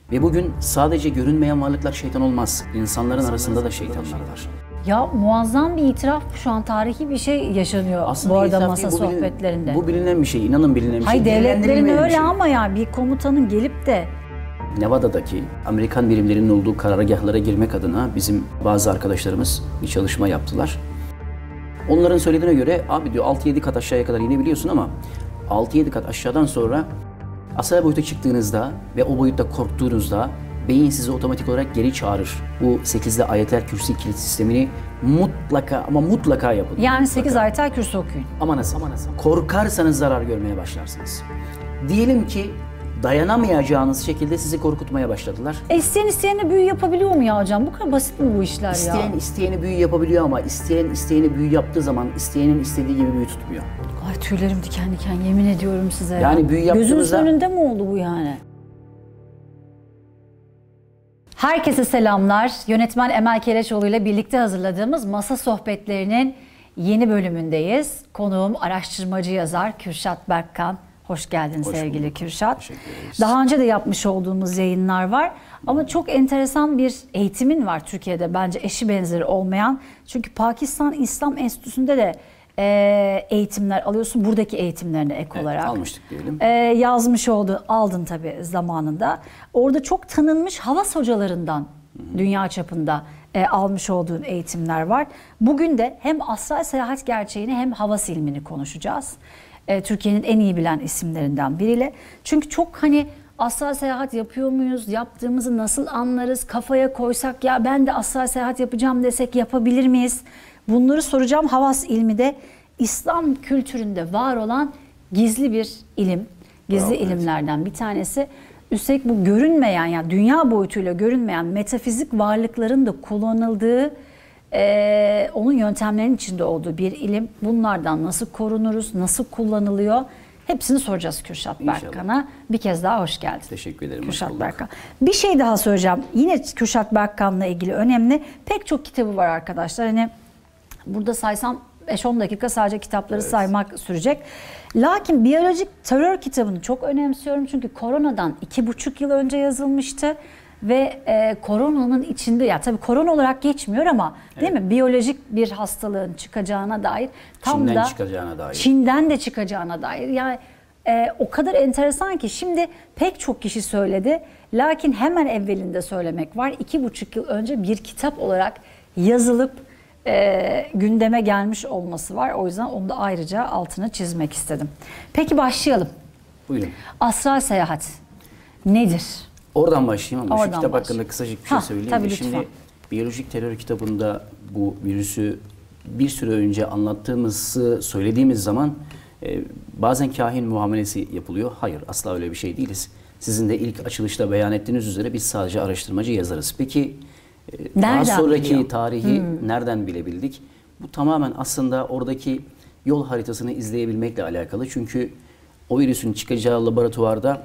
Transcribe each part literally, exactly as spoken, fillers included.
Ve bugün sadece görünmeyen varlıklar şeytan olmaz. İnsanların arasında da şeytanlar var. Ya muazzam bir itiraf, şu an tarihi bir şey yaşanıyor aslında bu arada masa değil, bu sohbetlerinde. Bilin, bu bilinen bir şey, inanın bilinen bir Hayır, şey. Hayır devletlerin öyle şey. ama ya bir komutanın gelip de Nevada'daki Amerikan birimlerinin olduğu karargahlara girmek adına bizim bazı arkadaşlarımız bir çalışma yaptılar. Onların söylediğine göre abi diyor altı yedi kat aşağıya kadar inebiliyorsun ama altı yedi kat aşağıdan sonra asal boyuta çıktığınızda ve o boyutta korktuğunuzda beyin sizi otomatik olarak geri çağırır. Bu sekizli ayetel kürsi kilit sistemini mutlaka ama mutlaka yapın. Yani sekiz ayetel kürsi okuyun. Ama nasıl? Ama nasıl? Korkarsanız zarar görmeye başlarsınız. Diyelim ki dayanamayacağınız şekilde sizi korkutmaya başladılar. E isteyen isteyene büyü yapabiliyor mu ya hocam? Bu kadar basit mi bu işler isteyen, ya? İsteyen isteyeni büyü yapabiliyor ama isteyen isteyeni büyü yaptığı zaman isteyenin istediği gibi büyü tutmuyor. Ay tüylerim diken diken, yemin ediyorum size ya. Yani büyü yaptığınızda... Gözünüzün önünde mi oldu bu yani? Herkese selamlar. Yönetmen Emel Keleşoğlu ile birlikte hazırladığımız Masa Sohbetlerinin yeni bölümündeyiz. Konuğum araştırmacı yazar Kürşat Berkkan. Hoş geldin Hoş sevgili bulduk. Kürşat. Daha önce de yapmış olduğumuz yayınlar var. Ama çok enteresan bir eğitimin var Türkiye'de, bence eşi benzeri olmayan. Çünkü Pakistan İslam Enstitüsü'nde de e, eğitimler alıyorsun. Buradaki eğitimlerine ek evet, olarak. Almıştık diyelim. E, yazmış oldu, aldın tabii zamanında. Orada çok tanınmış havas hocalarından Hı-hı. dünya çapında e, almış olduğun eğitimler var. Bugün de hem astral seyahat gerçeğini hem havas ilmini konuşacağız. Türkiye'nin en iyi bilen isimlerinden biriyle. Çünkü çok hani astral seyahat yapıyor muyuz? Yaptığımızı nasıl anlarız? Kafaya koysak ya ben de astral seyahat yapacağım desek yapabilir miyiz? Bunları soracağım. Havas ilmi de İslam kültüründe var olan gizli bir ilim. Gizli Bravo, ilimlerden evet. bir tanesi. Üstelik bu görünmeyen, yani dünya boyutuyla görünmeyen metafizik varlıkların da kullanıldığı, Ee, onun yöntemlerinin içinde olduğu bir ilim. Bunlardan nasıl korunuruz, nasıl kullanılıyor? Hepsini soracağız Kürşat Berkkan'a. Bir kez daha hoş geldin. Teşekkür ederim. Kürşat Berkkan. Bir şey daha söyleyeceğim. Yine Kürşat Berkkan'la ilgili önemli. Pek çok kitabı var arkadaşlar. Hani burada saysam beş on dakika sadece kitapları evet. saymak sürecek. Lakin biyolojik terör kitabını çok önemsiyorum. Çünkü koronadan iki buçuk yıl önce yazılmıştı. Ve e, koronanın içinde, ya tabii korona olarak geçmiyor ama evet. değil mi? Biyolojik bir hastalığın çıkacağına dair, tam Çin'den da çıkacağına dair. Çin'den de çıkacağına dair. Yani e, o kadar enteresan ki şimdi pek çok kişi söyledi. Lakin hemen evvelinde söylemek var. İki buçuk yıl önce bir kitap olarak yazılıp e, gündeme gelmiş olması var. O yüzden onu da ayrıca altını çizmek istedim. Peki başlayalım. Buyurun. Astral seyahat nedir? Oradan başlayayım ama Oradan şu kitap başlayayım. hakkında kısacık bir şey ha, söyleyeyim. Tabii, Şimdi lütfen. biyolojik terör kitabında bu virüsü bir süre önce anlattığımızı söylediğimiz zaman e, bazen kahin muamelesi yapılıyor. Hayır, asla öyle bir şey değiliz. Sizin de ilk açılışta beyan ettiğiniz üzere biz sadece araştırmacı yazarız. Peki e, daha sonraki biliyor? tarihi hmm. nereden bilebildik? Bu tamamen aslında oradaki yol haritasını izleyebilmekle alakalı. Çünkü o virüsün çıkacağı laboratuvarda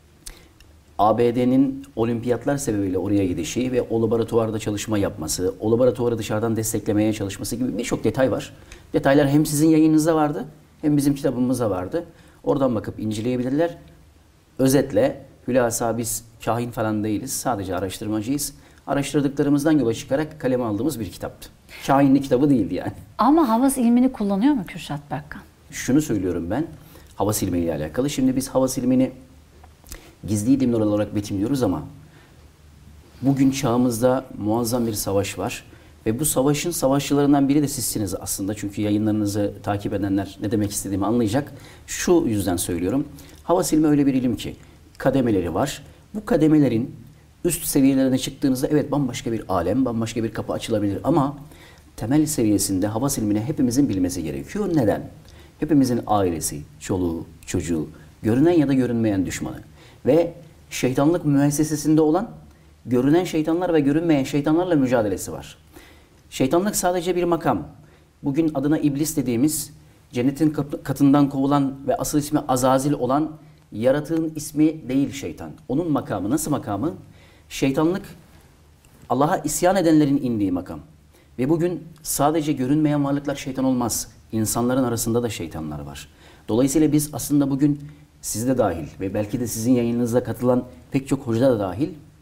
A B D'nin olimpiyatlar sebebiyle oraya gidişi ve o laboratuvarda çalışma yapması, o laboratuvarı dışarıdan desteklemeye çalışması gibi birçok detay var. Detaylar hem sizin yayınınızda vardı hem bizim kitabımızda vardı. Oradan bakıp inceleyebilirler. Özetle hülasa biz kahin falan değiliz, sadece araştırmacıyız. Araştırdıklarımızdan yola çıkarak kaleme aldığımız bir kitaptı. Kahinlik kitabı değildi yani. Ama havas ilmini kullanıyor mu Kürşat Berkkan? Şunu söylüyorum ben, havas ilmiyle alakalı. Şimdi biz havas ilmini gizli ilimler olarak betimliyoruz ama bugün çağımızda muazzam bir savaş var. Ve bu savaşın savaşçılarından biri de sizsiniz aslında. Çünkü yayınlarınızı takip edenler ne demek istediğimi anlayacak. Şu yüzden söylüyorum. Havas ilmi öyle bir ilim ki kademeleri var. Bu kademelerin üst seviyelerine çıktığınızda evet bambaşka bir alem, bambaşka bir kapı açılabilir. Ama temel seviyesinde havas ilmini hepimizin bilmesi gerekiyor. Neden? Hepimizin ailesi, çoluğu, çocuğu, görünen ya da görünmeyen düşmanı ve şeytanlık müessesesinde olan görünen şeytanlar ve görünmeyen şeytanlarla mücadelesi var. Şeytanlık sadece bir makam. Bugün adına iblis dediğimiz, cennetin katından kovulan ve asıl ismi Azazil olan yaratığın ismi değil şeytan. Onun makamı nasıl makamı? Şeytanlık Allah'a isyan edenlerin indiği makam. Ve bugün sadece görünmeyen varlıklar şeytan olmaz. İnsanların arasında da şeytanlar var. Dolayısıyla biz aslında bugün siz de dahil ve belki de sizin yayınınıza katılan pek çok hoca da dahil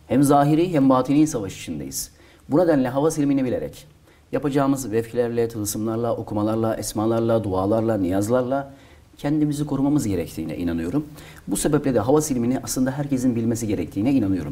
Hem zahiri hem batini savaş içindeyiz. Bu nedenle havas ilmini bilerek yapacağımız vefkilerle, tılsımlarla, okumalarla, esmalarla, dualarla, niyazlarla kendimizi korumamız gerektiğine inanıyorum. Bu sebeple de havas ilmini aslında herkesin bilmesi gerektiğine inanıyorum.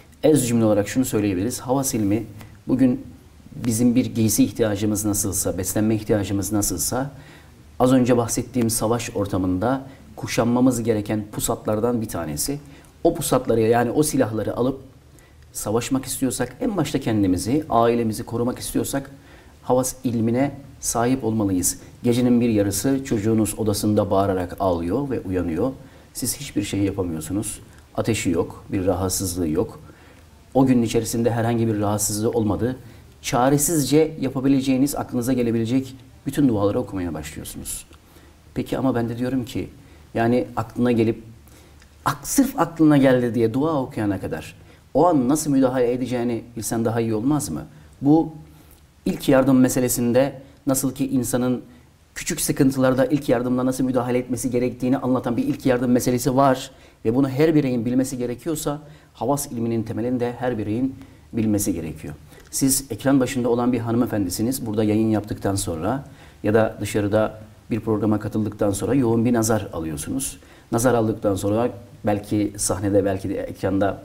Ez cümle olarak şunu söyleyebiliriz. Havas ilmi bugün bizim bir giysi ihtiyacımız nasılsa, beslenme ihtiyacımız nasılsa, az önce bahsettiğim savaş ortamında kuşanmamız gereken pusatlardan bir tanesi. O pusatları, yani o silahları alıp savaşmak istiyorsak, en başta kendimizi, ailemizi korumak istiyorsak havas ilmine sahip olmalıyız. Gecenin bir yarısı çocuğunuz odasında bağırarak ağlıyor ve uyanıyor. Siz hiçbir şey yapamıyorsunuz. Ateşi yok, bir rahatsızlığı yok. O günün içerisinde herhangi bir rahatsızlığı olmadı. Çaresizce yapabileceğiniz, aklınıza gelebilecek bütün duaları okumaya başlıyorsunuz. Peki ama ben de diyorum ki, yani aklına gelip, ak, sırf aklına geldi diye dua okuyana kadar o an nasıl müdahale edeceğini bilsen daha iyi olmaz mı? Bu ilk yardım meselesinde nasıl ki insanın küçük sıkıntılarda ilk yardımla nasıl müdahale etmesi gerektiğini anlatan bir ilk yardım meselesi var ve bunu her bireyin bilmesi gerekiyorsa, havas ilminin temelinde her bireyin bilmesi gerekiyor. Siz ekran başında olan bir hanımefendisiniz. Burada yayın yaptıktan sonra ya da dışarıda bir programa katıldıktan sonra yoğun bir nazar alıyorsunuz. Nazar aldıktan sonra belki sahnede, belki de ekranda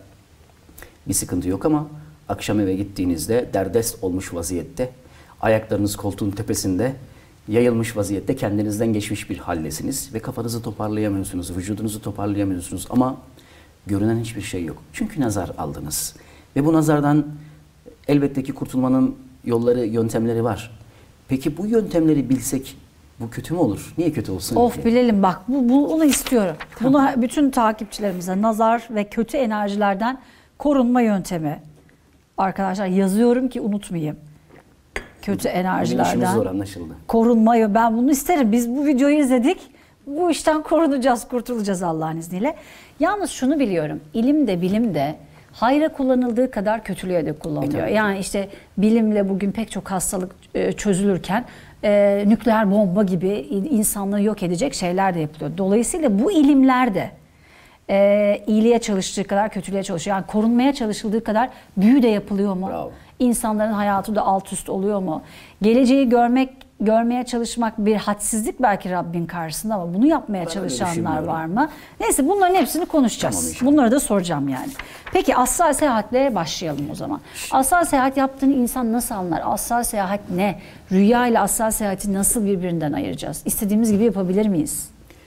bir sıkıntı yok ama akşam eve gittiğinizde derdest olmuş vaziyette, ayaklarınız koltuğun tepesinde yayılmış vaziyette kendinizden geçmiş bir haldesiniz ve kafanızı toparlayamıyorsunuz, vücudunuzu toparlayamıyorsunuz ama görünen hiçbir şey yok. Çünkü nazar aldınız ve bu nazardan elbette ki kurtulmanın yolları, yöntemleri var. Peki bu yöntemleri bilsek bu kötü mü olur? Niye kötü olsun Of ki? bilelim bak, bu, bu onu istiyorum. Bunu bütün takipçilerimize, nazar ve kötü enerjilerden korunma yöntemi. Arkadaşlar yazıyorum ki unutmayayım. Kötü enerjilerden işimiz zor, anlaşıldı. korunmayı, ben bunu isterim. Biz bu videoyu izledik. Bu işten korunacağız, kurtulacağız Allah'ın izniyle. Yalnız şunu biliyorum. İlim de bilim de hayra kullanıldığı kadar kötülüğe de kullanılıyor. E, yani işte bilimle bugün pek çok hastalık e, çözülürken e, nükleer bomba gibi insanlığı yok edecek şeyler de yapılıyor. Dolayısıyla bu ilimler de e, iyiliğe çalıştığı kadar kötülüğe çalışıyor. Yani korunmaya çalışıldığı kadar büyü de yapılıyor mu? Bravo. İnsanların hayatı da alt üst oluyor mu? Geleceği görmek, görmeye çalışmak bir hadsizlik belki Rabbin karşısında ama bunu yapmaya Ben çalışanlar var mı? Neyse bunların hepsini konuşacağız. Tamam, inşallah. Bunları da soracağım yani. Peki astral seyahatle başlayalım o zaman. Astral seyahat yaptığını insan nasıl anlar? Astral seyahat ne? Rüya ile astral seyahati nasıl birbirinden ayıracağız? İstediğimiz gibi yapabilir miyiz?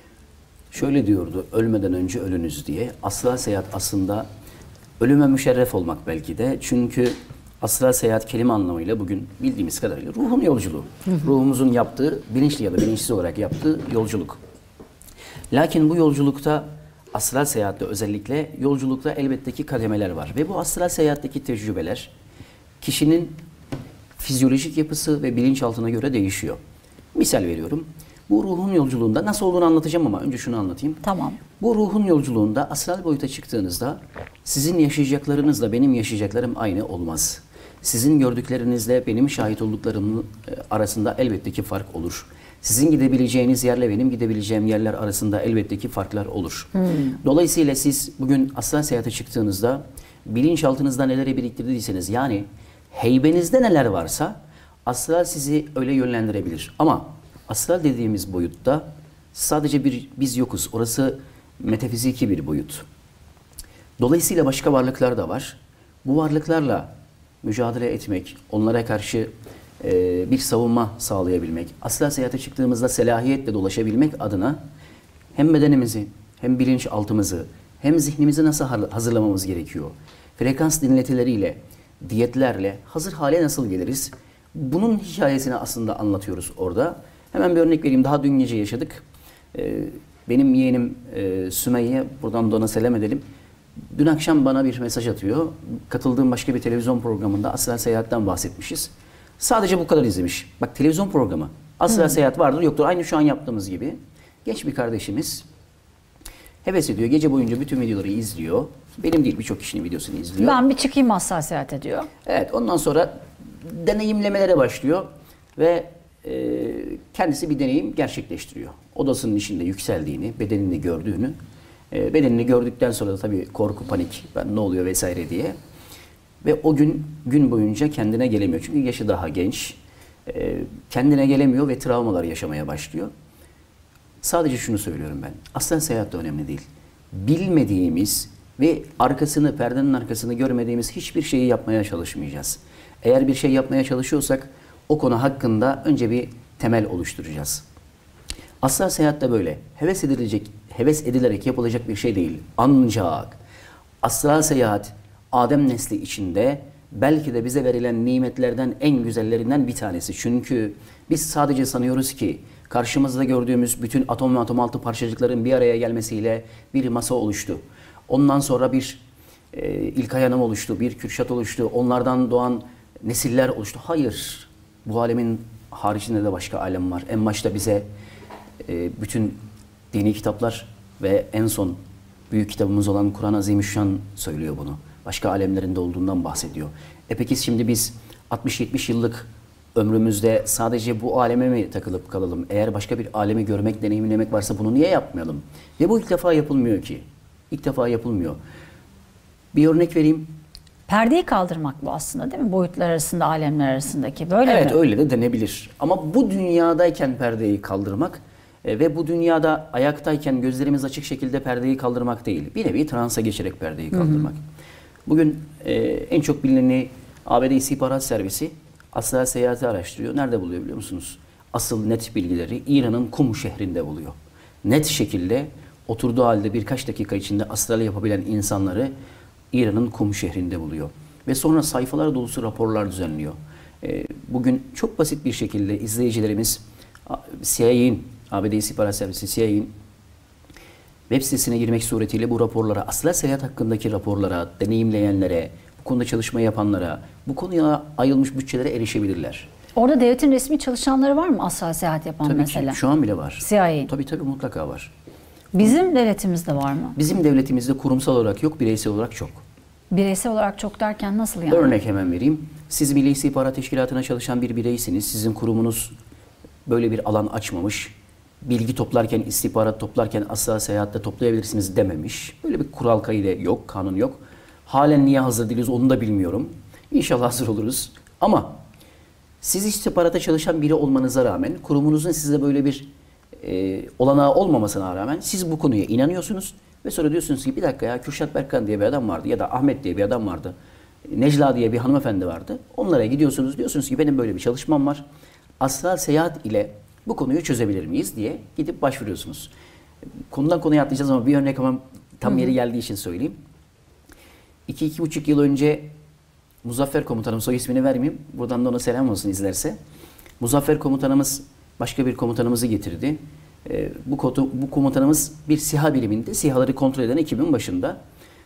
Şöyle diyordu, ölmeden önce ölünüz diye. Astral seyahat aslında ölüme müşerref olmak belki de. Çünkü astral seyahat kelime anlamıyla bugün bildiğimiz kadarıyla ruhun yolculuğu. Hı hı. Ruhumuzun yaptığı, bilinçli ya da bilinçsiz olarak yaptığı yolculuk. Lakin bu yolculukta, astral seyahatte özellikle, yolculukta elbette ki kademeler var. Ve bu astral seyahatteki tecrübeler kişinin fizyolojik yapısı ve bilinçaltına göre değişiyor. Misal veriyorum. Bu ruhun yolculuğunda nasıl olduğunu anlatacağım ama önce şunu anlatayım. Tamam. Bu ruhun yolculuğunda astral boyuta çıktığınızda sizin yaşayacaklarınızla benim yaşayacaklarım aynı olmaz. Sizin gördüklerinizle benim şahit olduklarım arasında elbette ki fark olur. Sizin gidebileceğiniz yerle benim gidebileceğim yerler arasında elbette ki farklar olur. Hmm. Dolayısıyla siz bugün astral seyahate çıktığınızda bilinçaltınızda neleri biriktirdiyseniz, yani heybenizde neler varsa astral sizi öyle yönlendirebilir. Ama astral dediğimiz boyutta sadece bir biz yokuz. Orası metafiziki bir boyut. Dolayısıyla başka varlıklar da var. Bu varlıklarla mücadele etmek, onlara karşı e, bir savunma sağlayabilmek, astral seyahate çıktığımızda selahiyetle dolaşabilmek adına hem bedenimizi, hem bilinçaltımızı, hem zihnimizi nasıl hazırlamamız gerekiyor? Frekans dinletileriyle, diyetlerle hazır hale nasıl geliriz? Bunun hikayesini aslında anlatıyoruz orada. Hemen bir örnek vereyim. Daha dün gece yaşadık. Ee, benim yeğenim e, Sümeyye, buradan da ona selam edelim. Dün akşam bana bir mesaj atıyor. Katıldığım başka bir televizyon programında astral seyahatten bahsetmişiz. Sadece bu kadar izlemiş. Bak, televizyon programı. Astral hmm. seyahat vardır yoktur. Aynı şu an yaptığımız gibi. Genç bir kardeşimiz heves ediyor. Gece boyunca bütün videoları izliyor. Benim değil, birçok kişinin videosunu izliyor. Ben bir çıkayım astral seyahate diyor. Evet, ondan sonra deneyimlemelere başlıyor ve kendisi bir deneyim gerçekleştiriyor. Odasının içinde yükseldiğini, bedenini gördüğünü E, bedenini gördükten sonra da tabii korku, panik, ben ne oluyor vesaire diye. Ve o gün gün boyunca kendine gelemiyor. Çünkü yaşı daha genç. E, kendine gelemiyor ve travmalar yaşamaya başlıyor. Sadece şunu söylüyorum ben. Aslen seyahat de önemli değil. Bilmediğimiz ve arkasını, perdenin arkasını görmediğimiz hiçbir şeyi yapmaya çalışmayacağız. Eğer bir şey yapmaya çalışıyorsak o konu hakkında önce bir temel oluşturacağız. Asla seyahat de böyle. Heves edilecek, heves edilerek yapılacak bir şey değil. Ancak asla seyahat Adem nesli içinde belki de bize verilen nimetlerden en güzellerinden bir tanesi. Çünkü biz sadece sanıyoruz ki karşımızda gördüğümüz bütün atom ve atom altı parçacıkların bir araya gelmesiyle bir masa oluştu. Ondan sonra bir e, İlkay Hanım oluştu, bir Kürşat oluştu. Onlardan doğan nesiller oluştu. Hayır, bu alemin haricinde de başka alem var. En başta bize e, bütün dini kitaplar ve en son büyük kitabımız olan Kur'an-ı Azimüşşan söylüyor bunu. Başka alemlerinde olduğundan bahsediyor. E peki şimdi biz altmış yetmiş yıllık ömrümüzde sadece bu aleme mi takılıp kalalım? Eğer başka bir alemi görmek, deneyimlemek varsa bunu niye yapmayalım? Ve bu ilk defa yapılmıyor ki. İlk defa yapılmıyor. Bir örnek vereyim. Perdeyi kaldırmak bu aslında değil mi? Boyutlar arasında, alemler arasındaki böyle evet, mi? Evet öyle de denebilir. Ama bu dünyadayken perdeyi kaldırmak e, ve bu dünyada ayaktayken gözlerimiz açık şekilde perdeyi kaldırmak değil. Bir nevi transa geçerek perdeyi kaldırmak. Hı hı. Bugün e, en çok bilineni A B D İstihbarat Servisi asla seyahati araştırıyor. Nerede buluyor biliyor musunuz? Asıl net bilgileri İran'ın Kum şehrinde buluyor. Net şekilde oturduğu halde birkaç dakika içinde astral yapabilen insanları İran'ın Kum şehrinde buluyor. Ve sonra sayfalar dolusu raporlar düzenliyor. E, bugün çok basit bir şekilde izleyicilerimiz C I A'nin, A B D İstihbarat Servisi C I A'nin web sitesine girmek suretiyle bu raporlara, astral seyahat hakkındaki raporlara, deneyimleyenlere, bu konuda çalışma yapanlara, bu konuya ayrılmış bütçelere erişebilirler. Orada devletin resmi çalışanları var mı astral seyahat yapan tabii mesela? Tabii ki şu an bile var. C I A. Tabii tabii mutlaka var. Bizim devletimizde var mı? Bizim devletimizde kurumsal olarak yok, bireysel olarak çok. Bireysel olarak çok derken nasıl yani? Örnek hemen vereyim. Siz Milli İstihbarat Teşkilatı'na çalışan bir bireysiniz. Sizin kurumunuz böyle bir alan açmamış. Bilgi toplarken, istihbarat toplarken asla seyahatte toplayabilirsiniz dememiş. Böyle bir kural kaide yok, kanun yok. Halen niye hazır değiliz onu da bilmiyorum. İnşallah hazır oluruz. Ama siz istihbarata çalışan biri olmanıza rağmen, kurumunuzun size böyle bir e, olanağı olmamasına rağmen siz bu konuya inanıyorsunuz. Ve sonra diyorsunuz ki bir dakika ya Kürşat Berkan diye bir adam vardı ya da Ahmet diye bir adam vardı. Necla diye bir hanımefendi vardı. Onlara gidiyorsunuz diyorsunuz ki benim böyle bir çalışmam var. Astral seyahat ile bu konuyu çözebilir miyiz diye gidip başvuruyorsunuz. Konudan konuya atlayacağız ama bir örnek ama tam yeri geldiği için söyleyeyim. İki, iki buçuk yıl önce Muzaffer Komutanım, soy ismini vermeyeyim. Buradan da ona selam olsun izlerse. Muzaffer Komutanımız başka bir komutanımızı getirdi. Ee, bu, kodu, bu komutanımız bir SİHA biriminde, SİHA'ları kontrol eden ekibin başında.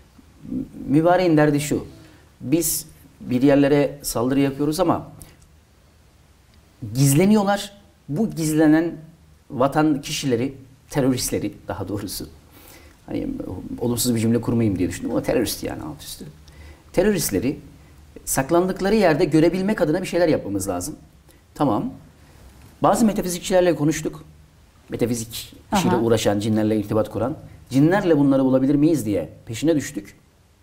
Mübareğin derdi şu. Biz bir yerlere saldırı yapıyoruz ama gizleniyorlar. Bu gizlenen vatan kişileri, teröristleri daha doğrusu. Hani olumsuz bir cümle kurmayayım diye düşündüm ama terörist yani alt üstü. Teröristleri saklandıkları yerde görebilmek adına bir şeyler yapmamız lazım. Tamam. Bazı metafizikçilerle konuştuk. Metafizik işiyle Aha. uğraşan, cinlerle irtibat kuran. Cinlerle bunları bulabilir miyiz diye peşine düştük.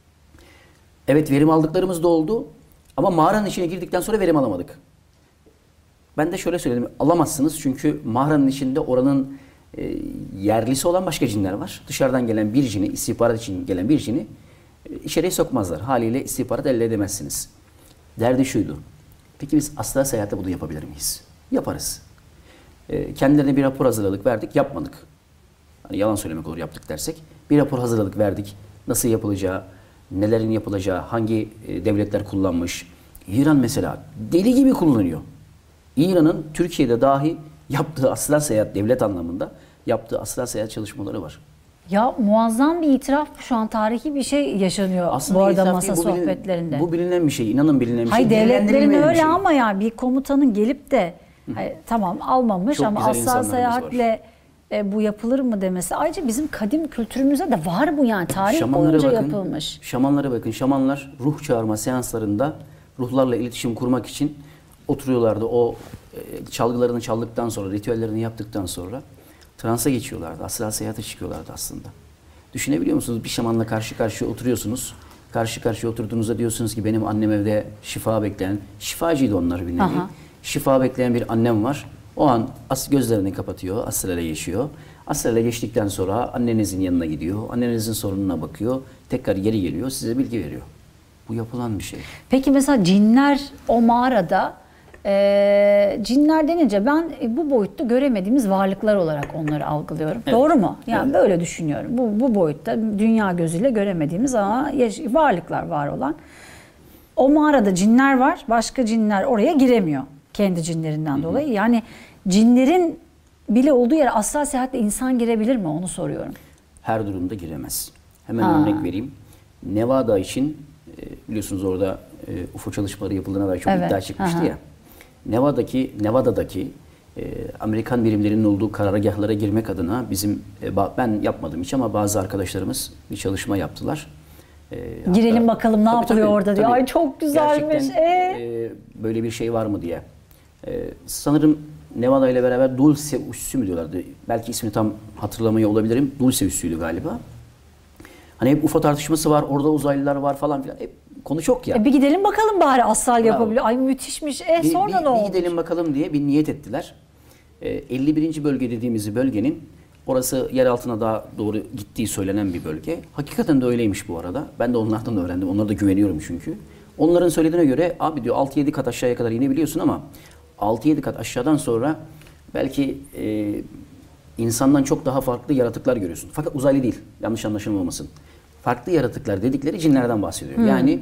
Evet verim aldıklarımız da oldu. Ama mağaranın içine girdikten sonra verim alamadık. Ben de şöyle söyledim. Alamazsınız çünkü mağaranın içinde oranın e, yerlisi olan başka cinler var. Dışarıdan gelen bir cini, istihbarat için gelen bir cini e, içeriye sokmazlar. Haliyle istihbarat elde edemezsiniz. Derdi şuydu. Peki biz astral seyahatte bunu yapabilir miyiz? Yaparız. E, kendilerine bir rapor hazırladık, verdik, yapmadık. Hani yalan söylemek olur yaptık dersek. Bir rapor hazırladık, verdik. Nasıl yapılacağı, nelerin yapılacağı, hangi e, devletler kullanmış. İran mesela deli gibi kullanıyor. İran'ın Türkiye'de dahi yaptığı astral seyahat devlet anlamında yaptığı astral seyahat çalışmaları var. Ya muazzam bir itiraf şu an tarihi bir şey yaşanıyor aslında bu arada itiraf masa değil, bu bilin- sohbetlerinde. Bu bilinen bir şey, inanın bilinen bir Hayır şey. devletlerin dillendirilmeyen bir öyle şey. ama ya bir komutanın gelip de hayır, tamam almamış Çok ama güzel astral insanlarımız seyahatle e, bu yapılır mı demesi. Ayrıca bizim kadim kültürümüzde de var bu yani tarih Şamanlara boyunca bakın, yapılmış. Şamanlara bakın. Şamanlar ruh çağırma seanslarında ruhlarla iletişim kurmak için oturuyorlardı. O e, çalgılarını çaldıktan sonra, ritüellerini yaptıktan sonra transa geçiyorlardı. Astral seyahate çıkıyorlardı aslında. Düşünebiliyor musunuz? Bir şamanla karşı karşıya oturuyorsunuz. Karşı karşıya oturduğunuzda diyorsunuz ki benim annem evde şifa bekleyen, şifacıydı onlar bir nevi. Aha. Şifa bekleyen bir annem var. O an as gözlerini kapatıyor, astrale geçiyor. Astrale geçtikten sonra annenizin yanına gidiyor. Annenizin sorununa bakıyor. Tekrar geri geliyor, size bilgi veriyor. Bu yapılan bir şey. Peki mesela cinler o mağarada, e, cinler denince ben bu boyutta göremediğimiz varlıklar olarak onları algılıyorum. Evet. Doğru mu? Yani Evet. böyle düşünüyorum. Bu, bu boyutta dünya gözüyle göremediğimiz ama yaş- varlıklar var olan. O mağarada cinler var. Başka cinler oraya giremiyor. Kendi cinlerinden dolayı. Yani cinlerin bile olduğu yere astral seyahatle insan girebilir mi? Onu soruyorum. Her durumda giremez. Hemen Ha. örnek vereyim. Nevada için e, biliyorsunuz orada e, U F O çalışmaları yapıldığına dair çok Evet. iddia çıkmıştı Aha. ya. Nevada'daki Nevada'daki e, Amerikan birimlerinin olduğu karargahlara girmek adına bizim e, ba- ben yapmadım hiç ama bazı arkadaşlarımız bir çalışma yaptılar. E, Girelim hatta- bakalım ne Tabii, yapılıyor tabii, orada diye. tabii. Ay çok güzelmiş. Gerçekten Ee? e, böyle bir şey var mı diye. E, sanırım Nevada ile beraber Dulce üssü mü diyorlardı. Belki ismini tam hatırlamıyor olabilirim. Dulce üssüydü galiba. Hani hep U F O tartışması var, orada uzaylılar var falan filan. Hep konu çok ya. E bir gidelim bakalım bari astral Bravo. yapabiliyor. Ay müthişmiş. E bir, sonra bir- ne bir oldu? gidelim bakalım diye bir niyet ettiler. E, elli birinci bölge dediğimiz bölgenin orası yer altına daha doğru gittiği söylenen bir bölge. Hakikaten de öyleymiş bu arada. Ben de onlardan öğrendim. Onlara da güveniyorum çünkü. Onların söylediğine göre abi diyor altı yedi kat aşağıya kadar inebiliyorsun ama altı yedi kat aşağıdan sonra belki e, insandan çok daha farklı yaratıklar görüyorsun. Fakat uzaylı değil. Yanlış anlaşılmamasın. Farklı yaratıklar dedikleri cinlerden bahsediyor. Yani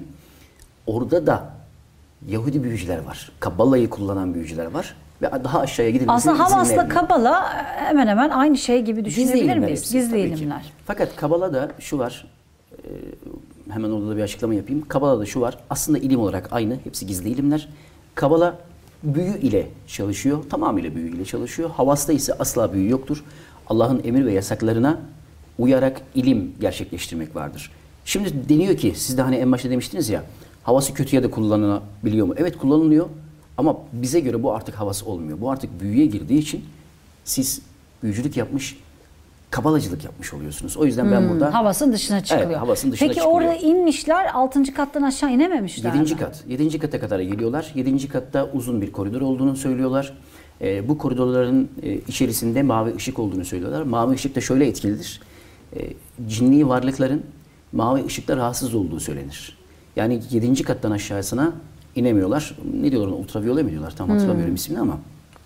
orada da Yahudi büyücüler var. Kabbala'yı kullanan büyücüler var. Ve daha aşağıya gidilmesine Aslında izin Havas'la vermiyor. Kabala hemen hemen aynı şey gibi Gizli düşünebilir ilimler miyiz? hepsi, Gizli tabii ki. ilimler. Fakat Kabala'da şu var. e, hemen orada da bir açıklama yapayım. Kabala'da şu var. Aslında ilim olarak aynı. Hepsi gizli ilimler. Kabala büyü ile çalışıyor. Tamamıyla büyü ile çalışıyor. Havas'ta ise asla büyü yoktur. Allah'ın emir ve yasaklarına uyarak ilim gerçekleştirmek vardır. Şimdi deniyor ki, siz de hani en başta demiştiniz ya, havası kötüye de kullanılabiliyor mu? Evet, kullanılıyor. Ama bize göre bu artık havası olmuyor. Bu artık büyüye girdiği için siz büyücülük yapmış, kabalacılık yapmış oluyorsunuz. O yüzden ben burada... Havasın dışına çıkılıyor. Evet, havasın dışına Peki çıkılıyor. orada inmişler, altıncı kattan aşağı inememişler Yedinci mi? kat. Yedinci kata kadar geliyorlar. Yedinci katta uzun bir koridor olduğunu söylüyorlar. Ee, bu koridorların e, içerisinde mavi ışık olduğunu söylüyorlar. Mavi ışık da şöyle etkilidir. E, cinli varlıkların mavi ışıkta rahatsız olduğu söylenir. Yani yedinci kattan aşağısına inemiyorlar. Ne diyorlar? Ultraviyole mi diyorlar? Tam hatırlamıyorum ismini ama.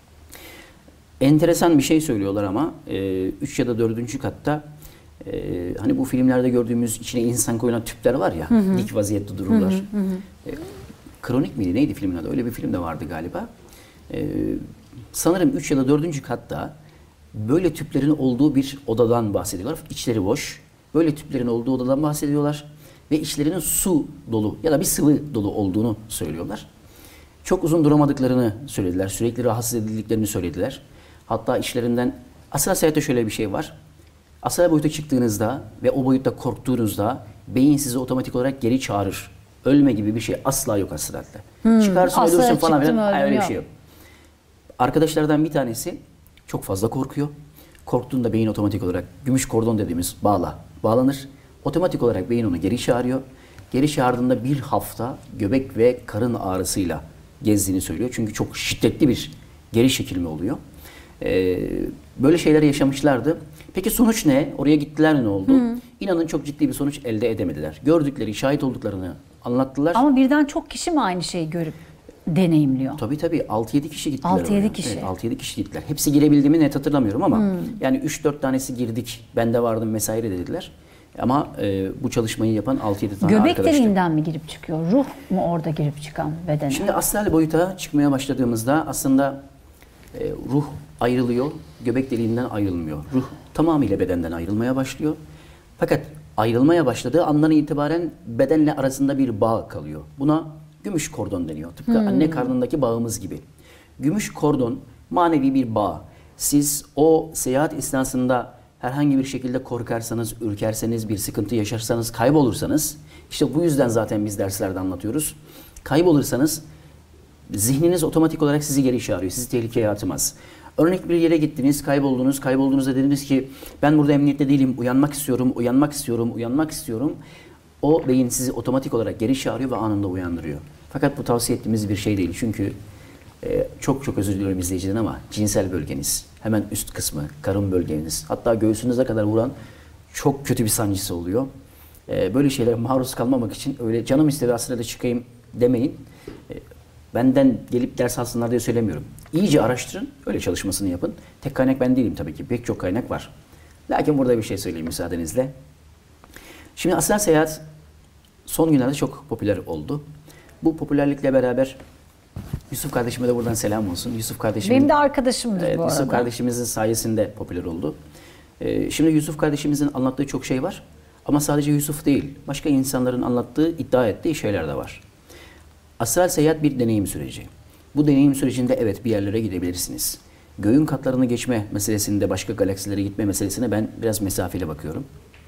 Enteresan bir şey söylüyorlar ama üç ya da dördüncü katta e, hani bu filmlerde gördüğümüz içine insan koyulan tüpler var ya, hı hı. dik vaziyette dururlar. Hı hı hı. E, Kronik miydi? Neydi filmin adı? Öyle bir film de vardı galiba. E, sanırım üç ya da dördüncü katta böyle tüplerin olduğu bir odadan bahsediyorlar. İçleri boş. Böyle tüplerin olduğu odadan bahsediyorlar. Ve içlerinin su dolu ya da bir sıvı dolu olduğunu söylüyorlar. Çok uzun duramadıklarını söylediler. Sürekli rahatsız edildiklerini söylediler. Hatta işlerinden astral seyahatte şöyle bir şey var. Astral boyuta çıktığınızda ve o boyutta korktuğunuzda beyin sizi otomatik olarak geri çağırır. Ölme gibi bir şey asla yok astralde. Hmm, Çıkarsın ölürsün falan filan. Hayır, öyle bir şey yok. Arkadaşlardan bir tanesi çok fazla korkuyor. Korktuğunda beyin otomatik olarak gümüş kordon dediğimiz bağla bağlanır. Otomatik olarak beyin onu geri çağırıyor. Geri çağırdığında bir hafta göbek ve karın ağrısıyla gezdiğini söylüyor. Çünkü çok şiddetli bir geri çekilme oluyor. Ee, böyle şeyler yaşamışlardı. Peki sonuç ne? Oraya gittiler, ne oldu? Hı. İnanın çok ciddi bir sonuç elde edemediler. Gördükleri, şahit olduklarını anlattılar. Ama birden çok kişi mi aynı şeyi görüp deneyimliyor? Tabii tabii. altı yedi kişi gittiler. altı yedi oraya. kişi. Evet, altı yedi kişi gittiler. Hepsi girebildi mi net hatırlamıyorum ama hmm. yani üç dört tanesi girdik, ben de vardım vesaire dediler. Ama e, bu çalışmayı yapan altı yedi tane Göbek arkadaştı. deliğinden mi girip çıkıyor? Ruh mu orada girip çıkan bedene? Şimdi astral boyuta çıkmaya başladığımızda aslında e, ruh ayrılıyor, göbek deliğinden ayrılmıyor. Ruh tamamıyla bedenden ayrılmaya başlıyor. Fakat ayrılmaya başladığı andan itibaren bedenle arasında bir bağ kalıyor. Buna gümüş kordon deniyor. Tıpkı hmm. anne karnındaki bağımız gibi. Gümüş kordon manevi bir bağ. Siz o seyahat esnasında herhangi bir şekilde korkarsanız, ürkerseniz, bir sıkıntı yaşarsanız, kaybolursanız, işte bu yüzden zaten biz derslerde anlatıyoruz. Kaybolursanız zihniniz otomatik olarak sizi geri çağırıyor. Sizi tehlikeye atmaz. Örnek bir yere gittiniz, kayboldunuz, kaybolduğunuzda dediniz ki ben burada emniyette değilim, uyanmak istiyorum, uyanmak istiyorum, uyanmak istiyorum. O beyin sizi otomatik olarak geri çağırıyor ve anında uyandırıyor. Fakat bu tavsiye ettiğimiz bir şey değil. Çünkü e, çok çok özür diliyorum izleyiciden ama cinsel bölgeniz, hemen üst kısmı, karın bölgeniz, hatta göğsünüze kadar vuran çok kötü bir sancısı oluyor. E, böyle şeylere maruz kalmamak için öyle canım istedi aslında da çıkayım demeyin. E, benden gelip ders alsınlar diye söylemiyorum. İyice araştırın, öyle çalışmasını yapın. Tek kaynak ben değilim tabii ki, pek çok kaynak var. Lakin burada bir şey söyleyeyim müsaadenizle. Şimdi astral seyahat son günlerde çok popüler oldu. Bu popülerlikle beraber Yusuf kardeşime de buradan selam olsun. Yusuf kardeşim Benim de arkadaşımdır evet, bu arada. Yusuf kardeşimizin sayesinde popüler oldu. Ee, şimdi Yusuf kardeşimizin anlattığı çok şey var. Ama sadece Yusuf değil, başka insanların anlattığı, iddia ettiği şeyler de var. Astral seyahat bir deneyim süreci. Bu deneyim sürecinde evet bir yerlere gidebilirsiniz. Göğün katlarını geçme meselesinde başka galaksilere gitme meselesine ben biraz mesafeli bakıyorum.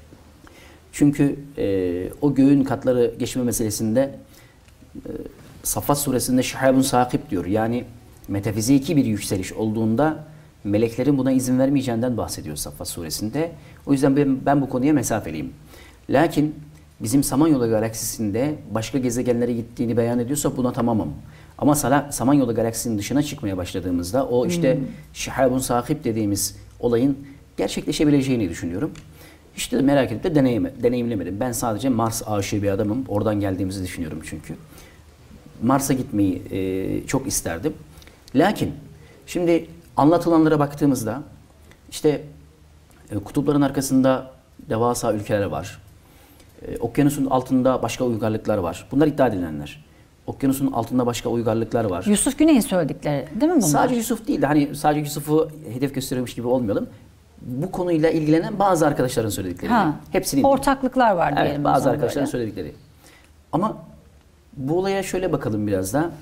Çünkü e, o göğün katları geçme meselesinde e, Saffat suresinde şihabun sakip diyor. Yani metafiziki bir yükseliş olduğunda meleklerin buna izin vermeyeceğinden bahsediyor Saffat suresinde. O yüzden ben, ben bu konuya mesafeliyim. Lakin bizim Samanyolu galaksisinde başka gezegenlere gittiğini beyan ediyorsa buna tamamım. Ama Samanyolu galaksisinin dışına çıkmaya başladığımızda o işte hmm. şihabun sakip dediğimiz olayın gerçekleşebileceğini düşünüyorum. Hiç de merak edip de deneyim, deneyimlemedim. Ben sadece Mars aşığı bir adamım. Oradan geldiğimizi düşünüyorum çünkü. Mars'a gitmeyi e, çok isterdim. Lakin şimdi anlatılanlara baktığımızda işte e, kutupların arkasında devasa ülkeler var. E, okyanusun altında başka uygarlıklar var. Bunlar iddia edilenler. Okyanusun altında başka uygarlıklar var. Yusuf Güney'in söyledikleri değil mi bunlar? Sadece Yusuf değil de hani sadece Yusuf'u hedef gösteriyormuş gibi olmayalım. Bu konuyla ilgilenen bazı arkadaşların söyledikleri. Ha, hepsinin ortaklıklar var diyelim. Evet, bazı arkadaşların böyle söyledikleri. Ama bu olaya şöyle bakalım biraz da.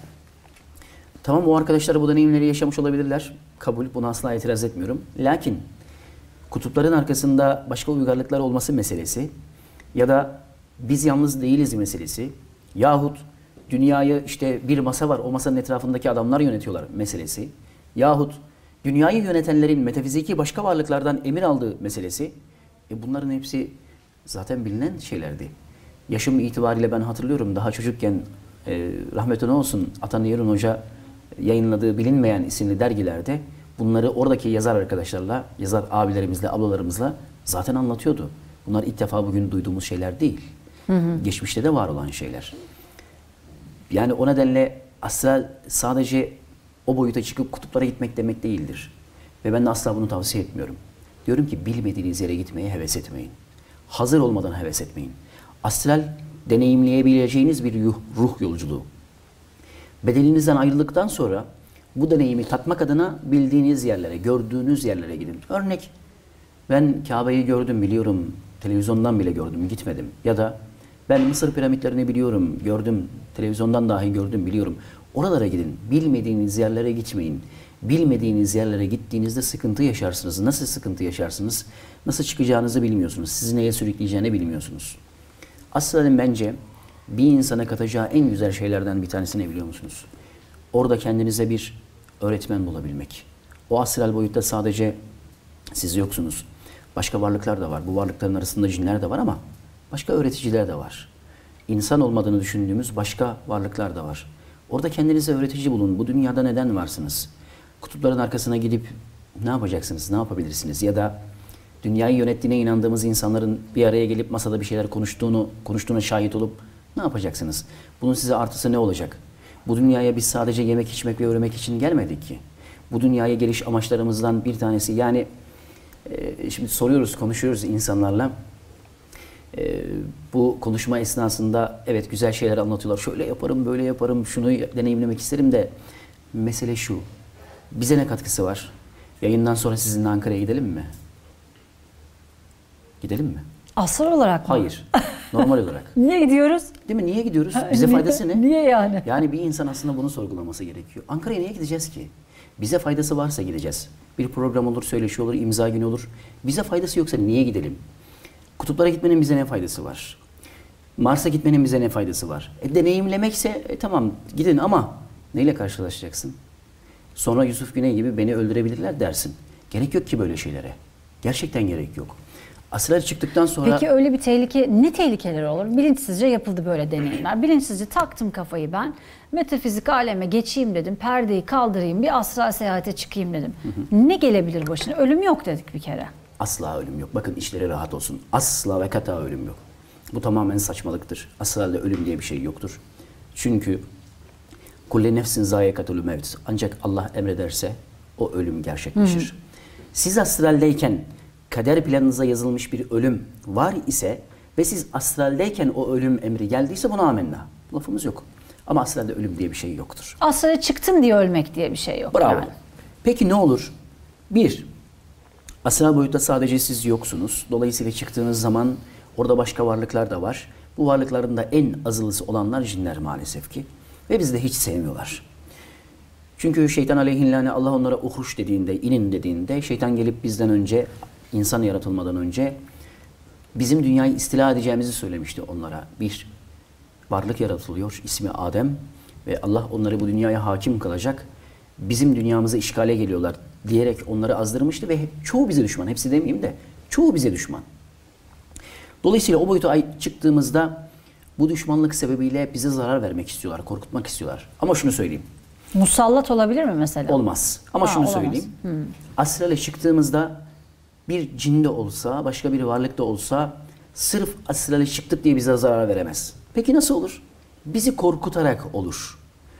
Tamam, o arkadaşlar bu deneyimleri yaşamış olabilirler. Kabul, buna asla itiraz etmiyorum. Lakin kutupların arkasında başka uygarlıklar olması meselesi ya da biz yalnız değiliz meselesi yahut dünyayı işte bir masa var, o masanın etrafındaki adamlar yönetiyorlar meselesi yahut dünyayı yönetenlerin metafiziki başka varlıklardan emir aldığı meselesi, e bunların hepsi zaten bilinen şeylerdi. Yaşım itibariyle ben hatırlıyorum, daha çocukken e, rahmetine olsun Atan Yerun Hoca yayınladığı Bilinmeyen isimli dergilerde bunları oradaki yazar arkadaşlarla, yazar abilerimizle, ablalarımızla zaten anlatıyordu. Bunlar ilk defa bugün duyduğumuz şeyler değil. Hı hı. Geçmişte de var olan şeyler. Yani o nedenle astral sadece o boyuta çıkıp kutuplara gitmek demek değildir. Ve ben de asla bunu tavsiye etmiyorum. Diyorum ki bilmediğiniz yere gitmeye heves etmeyin. Hazır olmadan heves etmeyin. Astral deneyimleyebileceğiniz bir ruh yolculuğu. Bedeninizden ayrıldıktan sonra bu deneyimi tatmak adına bildiğiniz yerlere, gördüğünüz yerlere gidin. Örnek, ben Kabe'yi gördüm, biliyorum, televizyondan bile gördüm, gitmedim. Ya da ben Mısır piramitlerini biliyorum, gördüm, televizyondan dahi gördüm, biliyorum. Oralara gidin. Bilmediğiniz yerlere gitmeyin. Bilmediğiniz yerlere gittiğinizde sıkıntı yaşarsınız. Nasıl sıkıntı yaşarsınız? Nasıl çıkacağınızı bilmiyorsunuz. Sizi neye sürükleyeceğini bilmiyorsunuz. Aslında bence bir insana katacağı en güzel şeylerden bir tanesi ne biliyor musunuz? Orada kendinize bir öğretmen bulabilmek. O astral boyutta sadece siz yoksunuz. Başka varlıklar da var. Bu varlıkların arasında cinler de var ama başka öğreticiler de var. İnsan olmadığını düşündüğümüz başka varlıklar da var. Orada kendinize öğretici bulun. Bu dünyada neden varsınız? Kutupların arkasına gidip ne yapacaksınız? Ne yapabilirsiniz? Ya da dünyayı yönettiğine inandığımız insanların bir araya gelip masada bir şeyler konuştuğunu, konuştuğuna şahit olup ne yapacaksınız? Bunun size artısı ne olacak? Bu dünyaya biz sadece yemek, içmek ve öğrenmek için gelmedik ki. Bu dünyaya geliş amaçlarımızdan bir tanesi, yani e, şimdi soruyoruz, konuşuyoruz insanlarla. E, bu konuşma esnasında evet güzel şeyler anlatıyorlar. Şöyle yaparım, böyle yaparım, şunu deneyimlemek isterim de mesele şu. Bize ne katkısı var? Yayından sonra sizinle Ankara'ya gidelim mi? Gidelim mi? Astral olarak mı? Hayır. Normal olarak. Niye gidiyoruz? Değil mi? Niye gidiyoruz? Bize faydası ne? Niye yani? Yani bir insan aslında bunu sorgulaması gerekiyor. Ankara'ya niye gideceğiz ki? Bize faydası varsa gideceğiz. Bir program olur, söyleşi olur, imza günü olur. Bize faydası yoksa niye gidelim? Kutuplara gitmenin bize ne faydası var? Mars'a gitmenin bize ne faydası var? E, deneyimlemekse e, tamam gidin ama neyle karşılaşacaksın? Sonra Yusuf Güney gibi beni öldürebilirler dersin. Gerek yok ki böyle şeylere. Gerçekten gerek yok. Astral çıktıktan sonra... Peki öyle bir tehlike, ne tehlikeler olur? Bilinçsizce yapıldı böyle deneyimler. Bilinçsizce taktım kafayı ben. Metafizik aleme geçeyim dedim. Perdeyi kaldırayım, bir astral seyahate çıkayım dedim. Hı hı. Ne gelebilir başına? Ölüm yok dedik bir kere. Asla ölüm yok. Bakın işleri rahat olsun. Asla ve kata ölüm yok. Bu tamamen saçmalıktır. Astralde ölüm diye bir şey yoktur. Çünkü kulle nefsin zayikatul mevt. Ancak Allah emrederse o ölüm gerçekleşir. Hı hı. Siz astraldeyken kader planınıza yazılmış bir ölüm var ise ve siz astraldeyken o ölüm emri geldiyse buna amenna. Lafımız yok. Ama astralde ölüm diye bir şey yoktur. Astrale çıktım diye ölmek diye bir şey yok. Bravo. Yani. Peki ne olur? Bir, astral boyutta sadece siz yoksunuz. Dolayısıyla çıktığınız zaman orada başka varlıklar da var. Bu varlıkların da en azılısı olanlar cinler maalesef ki. Ve bizi de hiç sevmiyorlar. Çünkü şeytan aleyhinlâne Allah onlara uhruş dediğinde, inin dediğinde şeytan gelip bizden önce, insan yaratılmadan önce bizim dünyayı istila edeceğimizi söylemişti onlara. Bir varlık yaratılıyor, ismi Adem ve Allah onları bu dünyaya hakim kılacak. Bizim dünyamızı işgale geliyorlar diyerek onları azdırmıştı ve çoğu bize düşman. Hepsi demeyeyim de çoğu bize düşman. Dolayısıyla o boyuta çıktığımızda bu düşmanlık sebebiyle bize zarar vermek istiyorlar, korkutmak istiyorlar. Ama şunu söyleyeyim. Musallat olabilir mi mesela? Olmaz. Ama ha, şunu olamaz. söyleyeyim. Hmm. Astrale çıktığımızda bir cin de olsa, başka bir varlık da olsa sırf astrale çıktık diye bize zarar veremez. Peki nasıl olur? Bizi korkutarak olur.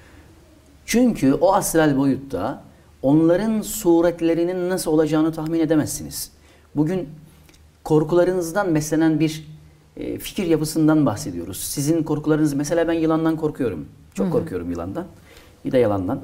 Çünkü o astral boyutta onların suretlerinin nasıl olacağını tahmin edemezsiniz. Bugün korkularınızdan beslenen bir e, fikir yapısından bahsediyoruz. Sizin korkularınız, mesela ben yılandan korkuyorum. Çok Hı-hı. korkuyorum yılandan. Bir de yalandan.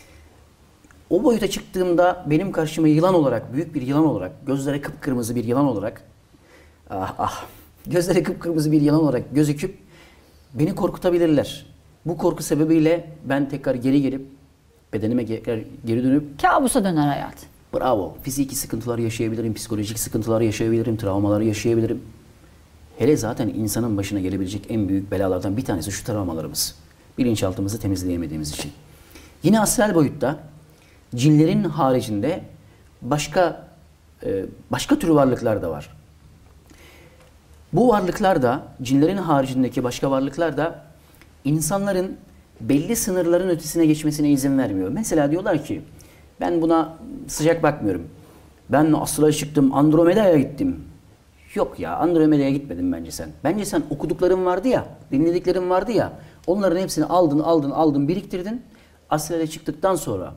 O boyuta çıktığımda benim karşıma yılan olarak, büyük bir yılan olarak, gözleri kıpkırmızı bir yılan olarak, ah ah, gözleri kıpkırmızı bir yılan olarak gözüküp beni korkutabilirler. Bu korku sebebiyle ben tekrar geri gelip, bedenime geri, geri dönüp... Kabusa döner hayat. Bravo. Fiziki sıkıntılar yaşayabilirim, psikolojik sıkıntılar yaşayabilirim, travmalar yaşayabilirim. Hele zaten insanın başına gelebilecek en büyük belalardan bir tanesi şu travmalarımız. Bilinçaltımızı temizleyemediğimiz için. Yine astral boyutta cinlerin haricinde başka başka tür varlıklar da var. Bu varlıklar da, cinlerin haricindeki başka varlıklar da insanların belli sınırların ötesine geçmesine izin vermiyor. Mesela diyorlar ki ben buna sıcak bakmıyorum. Ben astrale çıktım, Andromeda'ya gittim. Yok ya, Andromeda'ya gitmedin bence sen. Bence sen okudukların vardı ya, dinlediklerin vardı ya, onların hepsini aldın, aldın, aldın, biriktirdin. Astrale çıktıktan sonra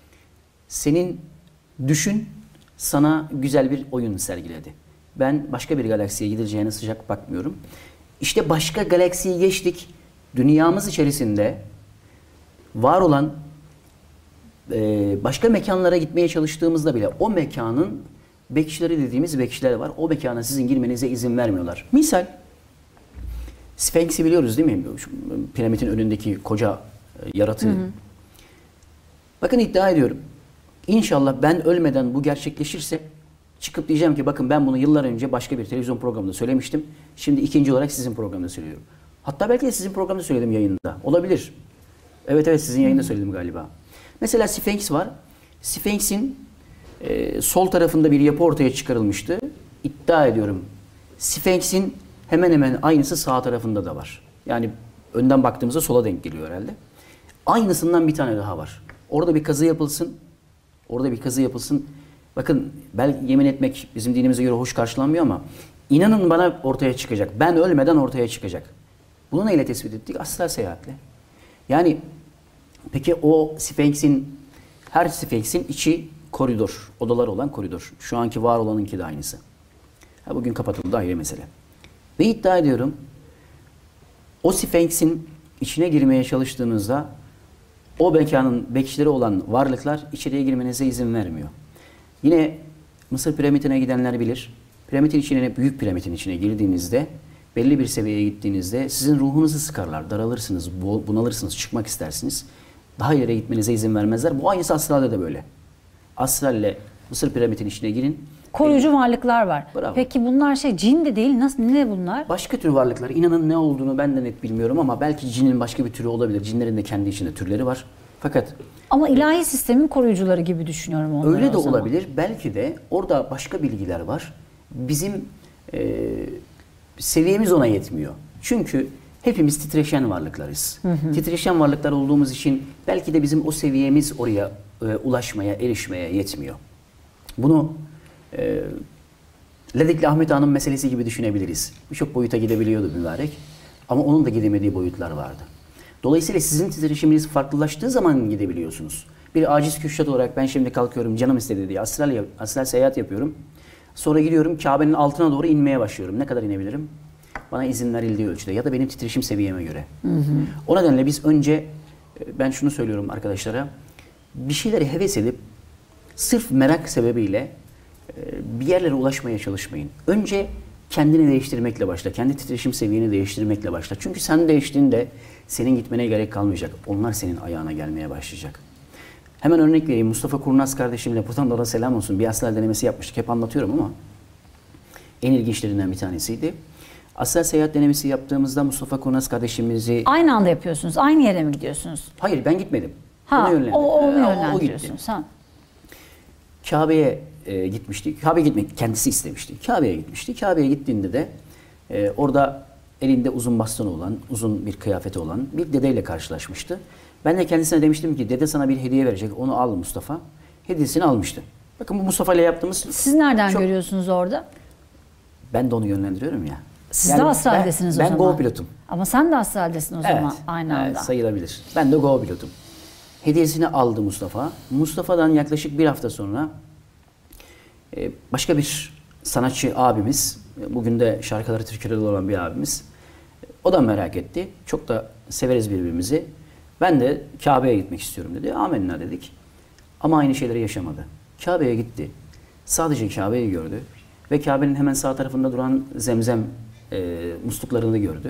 senin düşün sana güzel bir oyun sergiledi. Ben başka bir galaksiye gideceğine sıcak bakmıyorum. İşte başka galaksiyi geçtik. Dünyamız içerisinde var olan başka mekanlara gitmeye çalıştığımızda bile o mekanın bekçileri dediğimiz bekçiler var. O mekana sizin girmenize izin vermiyorlar. Misal Sphinx'i biliyoruz değil mi? Şu piramidin önündeki koca yaratığı. Hı hı. Bakın iddia ediyorum. İnşallah ben ölmeden bu gerçekleşirse çıkıp diyeceğim ki bakın ben bunu yıllar önce başka bir televizyon programında söylemiştim. Şimdi ikinci olarak sizin programda söylüyorum. Hatta belki de sizin programda söyledim yayında. Olabilir. Evet evet sizin yayında söyledim galiba. Mesela Sphinx var. Sphinx'in e, sol tarafında bir yapı ortaya çıkarılmıştı. İddia ediyorum. Sphinx'in hemen hemen aynısı sağ tarafında da var. Yani önden baktığımızda sola denk geliyor herhalde. Aynısından bir tane daha var. Orada bir kazı yapılsın. Orada bir kazı yapılsın. Bakın belki yemin etmek bizim dinimize göre hoş karşılanmıyor ama inanın bana ortaya çıkacak. Ben ölmeden ortaya çıkacak. Bunu neyle tespit ettik? Astral seyahatle. Yani peki o Sphinx'in, her Sphinx'in içi koridor, odalar olan koridor. Şu anki var olanınki de aynısı. Ha, bugün kapatıldı ayrı mesele. Ve iddia ediyorum o Sphinx'in içine girmeye çalıştığınızda o mekanın bekçileri olan varlıklar içeriye girmenize izin vermiyor. Yine Mısır piramitine gidenler bilir. Piramidin içine, büyük piramidin içine girdiğinizde, belli bir seviyeye gittiğinizde sizin ruhunuzu sıkarlar, daralırsınız, bunalırsınız, çıkmak istersiniz. Daha ileri gitmenize izin vermezler. Bu aynısı astralde de böyle. Astralle Mısır piramidin içine girin. Koruyucu varlıklar var. Bravo. Peki bunlar şey cin de değil, nasıl, ne bunlar? Başka tür varlıklar. İnanın ne olduğunu ben de net bilmiyorum ama belki cinin başka bir türü olabilir. Cinlerin de kendi içinde türleri var. Fakat Ama ilahi sistemin koruyucuları gibi düşünüyorum onları öyle de o zaman. olabilir. Belki de orada başka bilgiler var. Bizim e, seviyemiz ona yetmiyor. Çünkü hepimiz titreşen varlıklarız. Hı hı. Titreşen varlıklar olduğumuz için belki de bizim o seviyemiz oraya e, ulaşmaya, erişmeye yetmiyor. Bunu e, Ledikli Ahmet Ağa'nın meselesi gibi düşünebiliriz. Birçok boyuta gidebiliyordu mübarek. Ama onun da gidemediği boyutlar vardı. Dolayısıyla sizin titreşiminiz farklılaştığı zaman gidebiliyorsunuz. Bir aciz küşşat olarak ben şimdi kalkıyorum canım istedi diye astral, astral seyahat yapıyorum. Sonra gidiyorum Kabe'nin altına doğru inmeye başlıyorum. Ne kadar inebilirim? Bana izin verildiği ölçüde ya da benim titreşim seviyeme göre. Hı hı. O nedenle biz önce, ben şunu söylüyorum arkadaşlara, bir şeyleri heves edip sırf merak sebebiyle bir yerlere ulaşmaya çalışmayın. Önce kendini değiştirmekle başla. Kendi titreşim seviyeni değiştirmekle başla. Çünkü sen değiştiğinde senin gitmene gerek kalmayacak. Onlar senin ayağına gelmeye başlayacak. Hemen örnek vereyim. Mustafa Kurnaz kardeşimle, buradan da ona selam olsun, bir astral denemesi yapmıştık. Hep anlatıyorum ama en ilginçlerinden bir tanesiydi. Astral seyahat denemesi yaptığımızda Mustafa Kurnaz kardeşimizi... Aynı anda yapıyorsunuz. Aynı yere mi gidiyorsunuz? Hayır, ben gitmedim. Ha, onu o, onu ee, yönlendiriyorsunuz. Ha. Kabe'ye e, gitmişti. Kabe'ye gitmek kendisi istemişti. Kabe'ye gitmişti. Kabe'ye gittiğinde de e, orada elinde uzun bastonu olan, uzun bir kıyafeti olan bir dedeyle karşılaşmıştı. Ben de kendisine demiştim ki dede sana bir hediye verecek. Onu al Mustafa. Hediyesini almıştı. Bakın bu Mustafa ile yaptığımız... Siz nereden çok... görüyorsunuz orada? Ben de onu yönlendiriyorum ya. Siz yani de astraldesiniz ben, o zaman. Ben Go pilotum. Ama sen de astraldesin o evet, zaman aynı anda. Evet, sayılabilir. Ben de Go pilotum. Hediyesini aldı Mustafa. Mustafa'dan yaklaşık bir hafta sonra başka bir sanatçı abimiz, bugün de şarkıları Türkiye'de olan bir abimiz, o da merak etti. Çok da severiz birbirimizi. Ben de Kabe'ye gitmek istiyorum dedi. Amenna dedik. Ama aynı şeyleri yaşamadı. Kabe'ye gitti. Sadece Kabe'yi gördü. Ve Kabe'nin hemen sağ tarafında duran zemzem e, musluklarını gördü.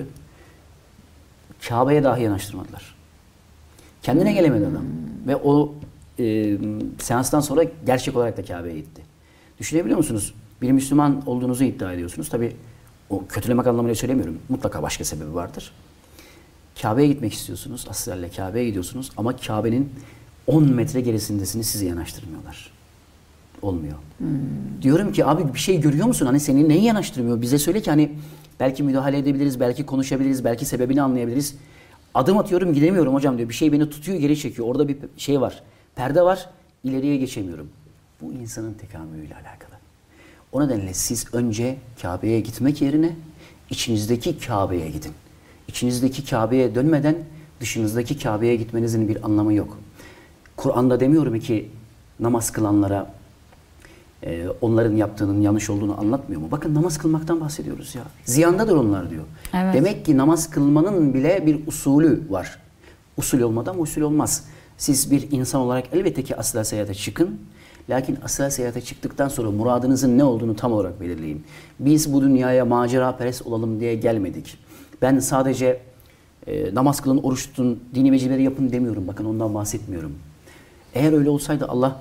Kabe'ye dahi yanaştırmadılar. Kendine gelemedi adam. Ve o e, seanstan sonra gerçek olarak da Kabe'ye gitti. Düşünebiliyor musunuz? Bir Müslüman olduğunuzu iddia ediyorsunuz. Tabii o kötülemek anlamıyla söylemiyorum. Mutlaka başka sebebi vardır. Kabe'ye gitmek istiyorsunuz. Astralle Kabe'ye gidiyorsunuz. Ama Kabe'nin on metre gerisindesini size yanaştırmıyorlar. Olmuyor. Hmm. Diyorum ki abi bir şey görüyor musun? Hani seni neyi yanaştırmıyor? Bize söyle ki hani belki müdahale edebiliriz, belki konuşabiliriz, belki sebebini anlayabiliriz. Adım atıyorum gidemiyorum hocam diyor. Bir şey beni tutuyor geri çekiyor. Orada bir şey var. Perde var. İleriye geçemiyorum. Bu insanın tekamülüyle alakalı. O nedenle siz önce Kabe'ye gitmek yerine içinizdeki Kabe'ye gidin. İçinizdeki Kabe'ye dönmeden dışınızdaki Kabe'ye gitmenizin bir anlamı yok. Kur'an'da demiyorum ki namaz kılanlara e, onların yaptığının yanlış olduğunu anlatmıyor mu? Bakın namaz kılmaktan bahsediyoruz ya. Ziyandadır onlar diyor. Evet. Demek ki namaz kılmanın bile bir usulü var. Usul olmadan usul olmaz. Siz bir insan olarak elbette ki astral seyahate çıkın. Lakin astral seyahate çıktıktan sonra muradınızın ne olduğunu tam olarak belirleyin. Biz bu dünyaya macera perest olalım diye gelmedik. Ben sadece e, namaz kılın, oruç tutun, dini vecibeleri yapın demiyorum. Bakın ondan bahsetmiyorum. Eğer öyle olsaydı Allah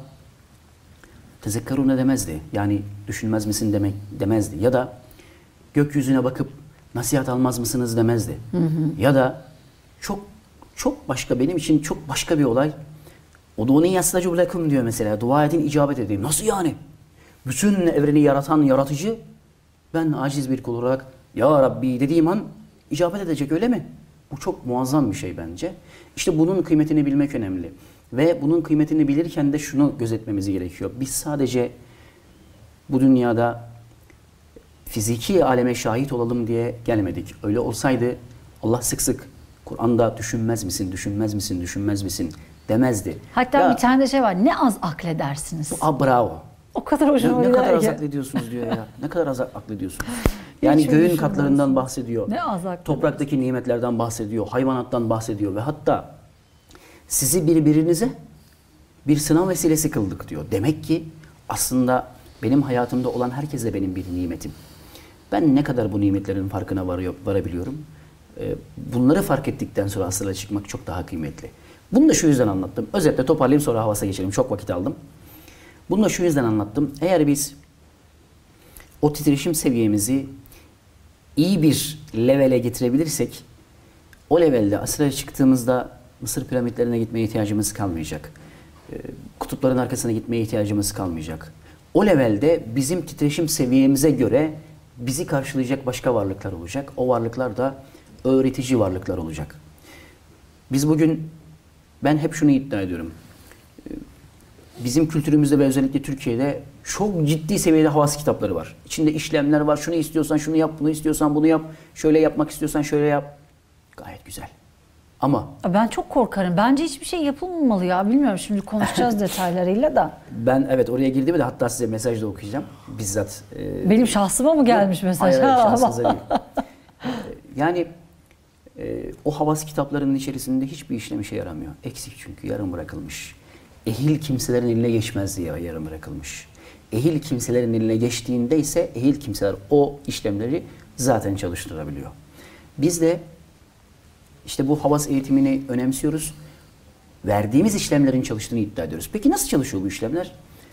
tezekkerune demezdi. Yani düşünmez misin demek demezdi. Ya da gökyüzüne bakıp nasihat almaz mısınız demezdi. Hı hı. Ya da çok çok başka, benim için çok başka bir olay. O da onun yaslacu lekum diyor mesela. Dua edin, icabet edeyim. Nasıl yani? Bütün evreni yaratan yaratıcı, ben aciz bir kul olarak ya Rabbi dediğim an icabet edecek, öyle mi? Bu çok muazzam bir şey bence. İşte bunun kıymetini bilmek önemli. Ve bunun kıymetini bilirken de şunu gözetmemiz gerekiyor. Biz sadece bu dünyada fiziki aleme şahit olalım diye gelmedik. Öyle olsaydı Allah sık sık Kur'an'da düşünmez misin, düşünmez misin, düşünmez misin demezdi. Hatta ya, bir tane de şey var, ne az akledersiniz. A, bravo. O kadar hoşuma gidiyor. Ne kadar az ya. aklediyorsunuz diyor ya. Ne kadar az aklediyorsunuz. Yani hiç göğün katlarından bahsediyor. Ne az topraktaki nimetlerden bahsediyor. Hayvanattan bahsediyor. Ve hatta sizi birbirinize bir sınav vesilesi kıldık diyor. Demek ki aslında benim hayatımda olan herkes de benim bir nimetim. Ben ne kadar bu nimetlerin farkına varıyor, varabiliyorum. Bunları fark ettikten sonra aslına çıkmak çok daha kıymetli. Bunu da şu yüzden anlattım. Özetle toparlayayım, sonra havasa geçelim. Çok vakit aldım. Bunu da şu yüzden anlattım. Eğer biz o titreşim seviyemizi iyi bir levele getirebilirsek, o levelde astrale çıktığımızda Mısır piramitlerine gitmeye ihtiyacımız kalmayacak. E, kutupların arkasına gitmeye ihtiyacımız kalmayacak. O levelde bizim titreşim seviyemize göre bizi karşılayacak başka varlıklar olacak. O varlıklar da öğretici varlıklar olacak. Biz bugün, ben hep şunu iddia ediyorum. Bizim kültürümüzde ve özellikle Türkiye'de çok ciddi seviyede havas kitapları var. İçinde işlemler var. Şunu istiyorsan şunu yap, bunu istiyorsan bunu yap. Şöyle yapmak istiyorsan şöyle yap. Gayet güzel. Ama Ben çok korkarım. Bence hiçbir şey yapılmamalı ya. Bilmiyorum, şimdi konuşacağız detaylarıyla da. ben evet oraya girdiğimde de hatta size mesaj da okuyacağım. Bizzat. E, Benim şahsıma mı gelmiş mesaj? Hayır, hayır, Ha, şahsınıza değil. E, yani e, o havas kitaplarının içerisinde hiçbir işlem işe yaramıyor. Eksik çünkü, yarım bırakılmış. Ehil kimselerin eline geçmez diye yarım bırakılmış. Ehil kimselerin eline geçtiğinde ise ehil kimseler o işlemleri zaten çalıştırabiliyor. Biz de işte bu havas eğitimini önemsiyoruz. Verdiğimiz işlemlerin çalıştığını iddia ediyoruz. Peki nasıl çalışıyor bu işlemler?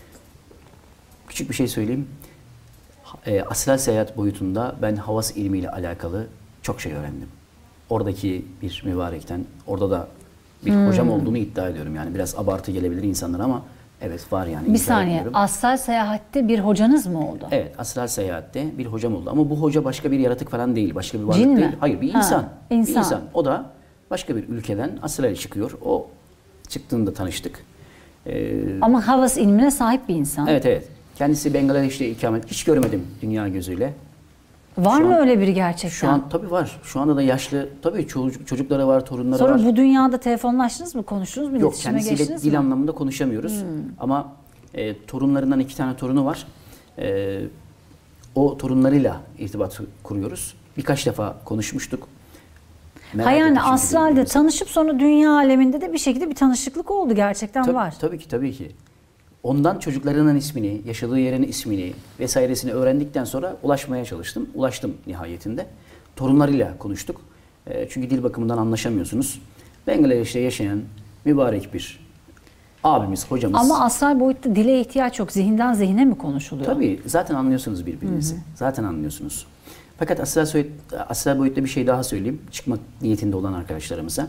Küçük bir şey söyleyeyim. E, astral seyahat boyutunda ben havas ilmiyle alakalı çok şey öğrendim. Oradaki bir mübarekten, orada da bir hmm. hocam olduğunu iddia ediyorum. Yani biraz abartı gelebilir insanlar ama evet var yani. Bir saniye, etmiyorum. astral seyahatte bir hocanız mı oldu? Evet, astral seyahatte bir hocam oldu. Ama bu hoca başka bir yaratık falan değil, başka bir varlık Cin değil. mi? Hayır, bir Ha, insan. insan. Bir insan. O da başka bir ülkeden astrale çıkıyor. O çıktığında tanıştık. Ee, Ama havas ilmine sahip bir insan. evet evet. Kendisi Bangladeş'te ikamet. Hiç görmedim dünya gözüyle. Var Şu mı an- öyle biri gerçekten? Şu an tabii var. Şu anda da yaşlı, tabii çocuk, çocukları var, torunları Sonra var. bu dünyada telefonlaştınız mı? Konuştunuz mu? Yok, İletişime kendisiyle geçtiniz dil mi? anlamında konuşamıyoruz. Ama e, torunlarından iki tane torunu var. E, o torunlarıyla irtibat kuruyoruz. Birkaç defa konuşmuştuk. Merak Ha yani ettim çünkü astralde birbirimizi. tanışıp sonra dünya aleminde de bir şekilde bir tanışıklık oldu. Gerçekten Tabii, var. tabii ki, tabii ki. Ondan çocuklarının ismini, yaşadığı yerin ismini vesairesini öğrendikten sonra ulaşmaya çalıştım. Ulaştım nihayetinde. Torunlarıyla konuştuk. E, çünkü dil bakımından anlaşamıyorsunuz. Bangladeş'te yaşayan mübarek bir abimiz, hocamız. Ama astral boyutta dile ihtiyaç yok. Zihinden zihne mi konuşuluyor? Tabii zaten anlıyorsunuz birbirinizi. Hı hı. Zaten anlıyorsunuz. Fakat astral, soy- astral boyutta bir şey daha söyleyeyim. Çıkmak niyetinde olan arkadaşlarımıza.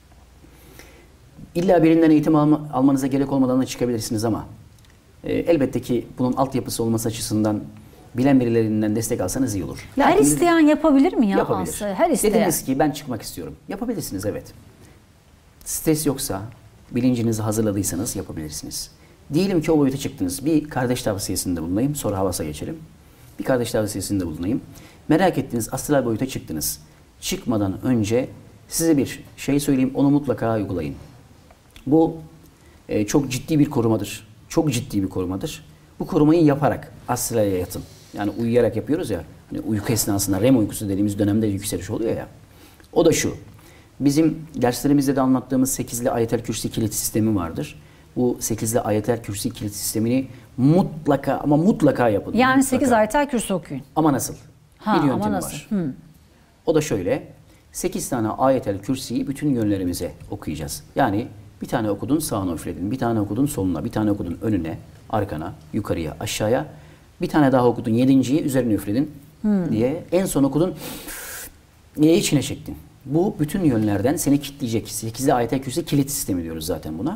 İlla birinden eğitim alma, almanıza gerek olmadan da çıkabilirsiniz ama e, elbette ki bunun altyapısı olması açısından bilen birilerinden destek alsanız iyi olur. Her Lakin isteyen yapabilir mi ya? yapabilir. Astral? Her isteyen. Dediniz ki ben çıkmak istiyorum. Yapabilirsiniz, evet. Stres yoksa, bilincinizi hazırladıysanız yapabilirsiniz. Diyelim ki o boyuta çıktınız. Bir kardeş tavsiyesinde bulunayım. Sonra havasa geçelim. Bir kardeş tavsiyesinde bulunayım. Merak ettiniz, astral boyuta çıktınız. Çıkmadan önce size bir şey söyleyeyim. Onu mutlaka uygulayın. Bu e, çok ciddi bir korumadır. Çok ciddi bir korumadır. Bu korumayı yaparak astrale yatın. Yani uyuyarak yapıyoruz ya. Hani uyku esnasında REM uykusu dediğimiz dönemde yükseliş oluyor ya. O da şu. Bizim derslerimizde de anlattığımız sekizli ayetel kürsi kilit sistemi vardır. Bu sekizli ayetel kürsi kilit sistemini mutlaka ama mutlaka yapın. Yani mutlaka. sekiz ayetel kürsi okuyun. Ama nasıl? Ha, bir yöntemi ama nasıl? var. Hı. O da şöyle. sekiz tane ayetel kürsiyi bütün yönlerimize okuyacağız. Yani bir tane okudun sağına üfledin, bir tane okudun soluna, bir tane okudun önüne, arkana, yukarıya, aşağıya. Bir tane daha okudun yedinciyi üzerine üfledin hmm. diye. En son okudun diye içine çektin. Bu bütün yönlerden seni kilitleyecek. sekizli ayetel kürsi kilit sistemi diyoruz zaten buna.